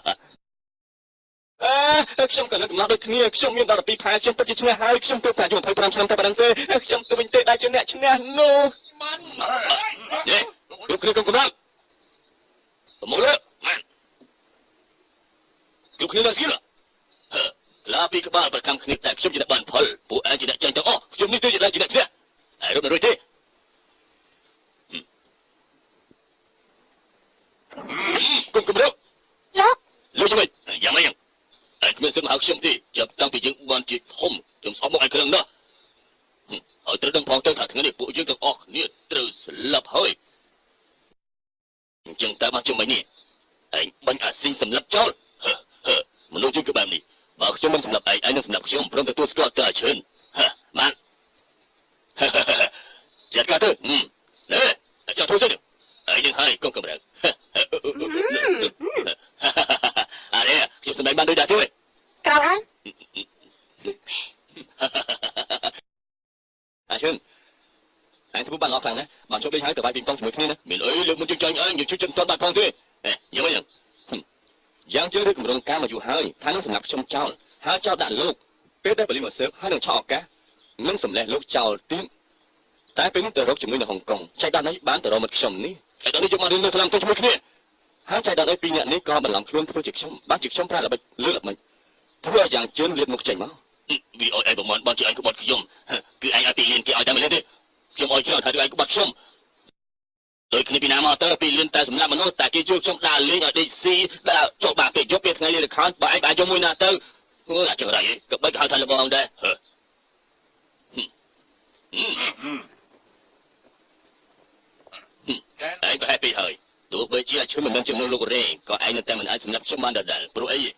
អើខ្ញុំក៏នឹកមកដូចគ្នាខ្ញុំមានដល់12ផែខ្ញុំពិតជាឈ្នះហើយខ្ញុំទៅតែ25ឆ្នាំតែប៉ុណ្្នឹងទេខ្ញុំទៅវិញទេដែលជាអ្នកឈ្នះនោះបានយេគ្រប់គ្នាគ្រប់គ្នាមកលើបានគ្រប់គ្នាដល់ស្គាល់ឡាពីក្បាលប្រកម្មគ្នាតែខ្ញុំជាអ្នកបានផលពួកឯងជាអ្នកចាញ់ទាំងអស់ខ្ញុំនេះទៅជាអ្នកជាអ្នកឈ្នះហើយរត់រួចទេគុំគុំរកលោកលោកយ៉ាងម៉េចយ៉ាងម៉េចឯងគ្មានសិទ្ធិមកហៅខ្ញុំទេចាប់តាំងពីយើងបានជាធំខ្ញុំស្អប់មកឯងខ្លាំងណាស់ហើយត្រូវដឹងផងទៅថាថ្ងៃនេះពួកយើងទាំងអស់គ្នាត្រូវស្លាប់ហើយអញ្ចឹងតើមកជុំមិញនេះឯងបាញ់អាស៊ីងសម្លាប់ចោលមនុស្សយើងគឺបែបនេះបើខ្ញុំមិនសម្លាប់ឯងឯងនឹងសម្លាប់ខ្ញុំព្រមទទួលស្គាល់តើឈឿនបានចាត់ការទៅណែចោលធ្វើទៅឯងនឹងហើយកុំកម្រើកអរេខ្ញុំសម្ដែងបានដូចដែរទេក្រោយហើយអាឈឿនឯងធ្វើបានល្អខ្លាំងណាស់បើបានចូលលេងហើយទៅបាយពីកង់ជាមួយគ្នាណាមានអីលើកមុនយើងចាញ់អីយើងជួយចិត្តបាត់ផងទេអេយ៉ាងម៉េចយ៉ាងជឿឬគម្រោងការមកយូរហើយថានឹងសម្រាប់ខ្ញុំចោលហើយចោលដាក់លោកពេលដែលបលីមកសើបហើយនឹងឆក់ឱកាសនឹងសម្លេះលោកចោលទៀតតែពេលនេះទៅរកជំនួយនៅហុងកុងចៃដន្យនេះបានទៅរកមិត្តខ្ញុំនេះចៃដន្យនេះយកមករៀននៅស្លាមទៅជាមួយគ្នាហើយចៃដន្យអីពីរនាក់នេះក៏បន្លំខ្លួនធ្វើជាខ្ញុំបានជាខ្ញុំប្រាល្បិចលឺល្បិចធ្វើឲ្យយ៉ាងជឿនលៀបមុខចេញមកវាអត់ឯងប្រមាណបានជាឯងក្បត់ខ្ញុំគឺឯងឲ្យពីលៀនគេឲ្យតែម្លេះទេខ្ញុំឲ្យច្រើនហើយឯងក្បត់ខ្ញុំដោយគ្នាពីណាមកទៅពីលឿនតែសម្រាប់មនុស្សតែគេជួយខ្ញុំដើរលេងឲ្យដេកស៊ីដើរចូលបាពេកយកពេលថ្ងៃលេងល្ខោនបើឯងបានយកមួយណាទៅអឺអាចរៃក៏បីហៅថាលបងដែរឯងប្រហែលពីហើយទោះបីជាឈ្មោះមិនមែនជាមួយលោករ៉េក៏ឯងនៅតែមិនអាចសម្រាប់ខ្ញុំបានដដែលព្រោះអី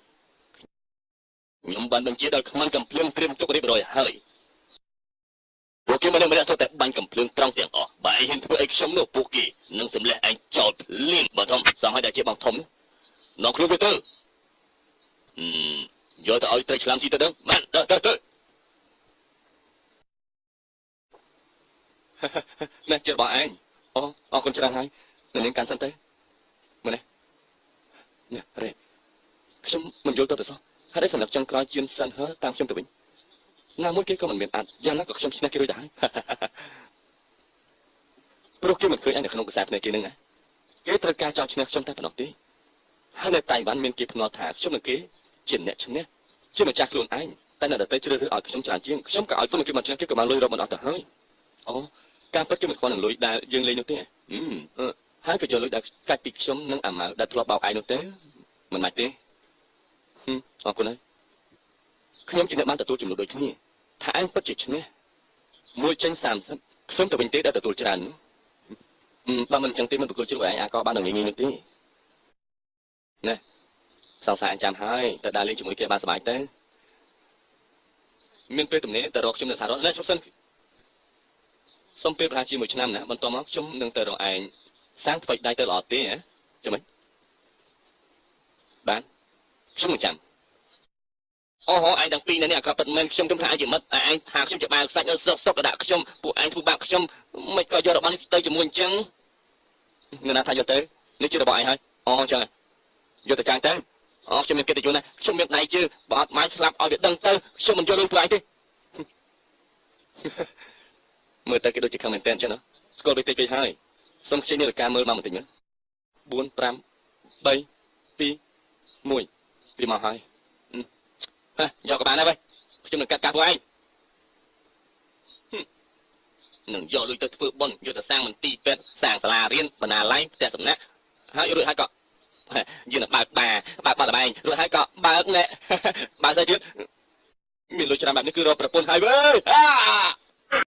ខ្ញុំបានបញ្ជាដល់ខ្មាំងកំភ្លៀងត្រៀមទុករៀបរយហើយពួកគេមិនបានសុទ្ធតែបាញ់កំភ្លើងត្រង់ទាំងអស់បើឯងហ៊ានធ្វើអីខ្ញុំនោះពួកគេនឹងសម្លេះឯងចោលភ្លាមបើធំសោះឲ្យតែជាបងធំនោះខ្លួនវាទៅអឺយកទៅឲ្យទៅឆ្លាមស៊ីទៅដឹងបានទៅទៅទៅណែចិត្តបងឯងអូអរគុណច្រើនហើយនៅនាងកាន់សិនទៅមើលនេះញ៉ារ៉េខ្ញុំមិនយល់ទៅទៅសោះហើយសម្រាប់ចុងក្រោយជឿនសិនហើតាមខ្ញុំទៅវិញណាមួយគេក៏មិនមានអាចយ៉ាងណាក៏ខ្ញុំឈ្នះគេរួចដែរព្រោះគេមិនឃើញឯនៅក្នុងភាសាភ្នែកគេនឹងណាគេត្រូវការចោលឈ្នះខ្ញុំតែប៉ុណ្ណោះទេហើយនៅតៃវ៉ាន់មានគេភ្នាល់ថាខ្ញុំនឹងគេជាអ្នកឈ្នះជាម្ចាស់ខ្លួនឯងតែនៅតែជ្រើសរើសឲ្យខ្ញុំច្រើនជាងខ្ញុំក៏ឲ្យទៅគេមកឈ្នះគេក៏បានលុយរកមិនអត់ទៅហើយអូការពិតគេមិនខ្វល់នឹងលុយដែលយើងលេងនោះទេអឺហើយក៏យកលុយដែលកាច់ពីខ្ញុំនិងអាម៉ៅដែលធ្លាប់បោកឯងនោះទេមិនបាច់ទេអរគុណហើយខ្ញុំជាអ្នកបានទទួលចំនួនដូចគ្នាថាឯងពិតជាឈ្នះមួយចេញសាមសិបខ្ញុំទៅវិញទេដែលទទួលច្រើនបើមិនចឹងទេមិនប្រគល់ជ្រុះឯងអាក៏បាននឹងងាយងាយនោះទេណែសង្សារអញចាំហើយទៅដើរលេងជាមួយគេបានសប្បាយទៅមានពេលទំនេរទៅរកខ្ញុំនៅសហរដ្ឋណែជប់សិនសុំពេលប្រហែលជាមួយឆ្នាំណាបន្ទាប់មកខ្ញុំនឹងទៅរកឯងសាងថ្មីដៃទៅល្អទេហ៎ចាំមិនបានខ្ញុំនឹងចាំអូហ៎ឯងទាំងពីរនេះអាក្រក់ពិតមែនខ្ញុំខ្ញុំថាឯងជាមិត្តឯងថាខ្ញុំជាបាវសាច់នៅសុកសុកក៏ដាក់ខ្ញុំពួកឯងធ្វើបាបខ្ញុំមិនក៏យករបស់នេះទៅជាមួយអញ្ចឹងនៅណាថាយកទៅនេះជារបស់ឯងហើយអូអញ្ចឹងយកទៅចាញ់ទៅអូខ្ញុំមានកិត្តិយសណាខ្ញុំមានដៃជើងបើអត់ម៉ាយស្លាប់ឲ្យវាដឹងទៅខ្ញុំមិនយកលុយពួកឯងទេមើលទៅគេដូចជាខំមែនតើអញ្ចឹងណាស្គាល់ដូចតិចពេកហើយសូមខ្ចីនាឡិកាមើលមកបន្តិចមើលបួន 5 3 2 1ពីមកហើយយកក៏បានដែរខ្ញុំនឹងកាត់កាសពួកឯងនឹងយកលុយទៅធ្វើបុណ្យយកទៅសាងមន្ទីរពេទ្យសាងសាលារៀនបណ្ណាល័យផ្ទះសំណាក់ហើយរួចហើយក៏យើងនឹងបើកបារបើកបារល្បែងរួចហើយក៏បើកណែបើកស្អីទៀតមានលុយច្រើនបែបនេះគឺរកប្រពន្ធហើយវើអា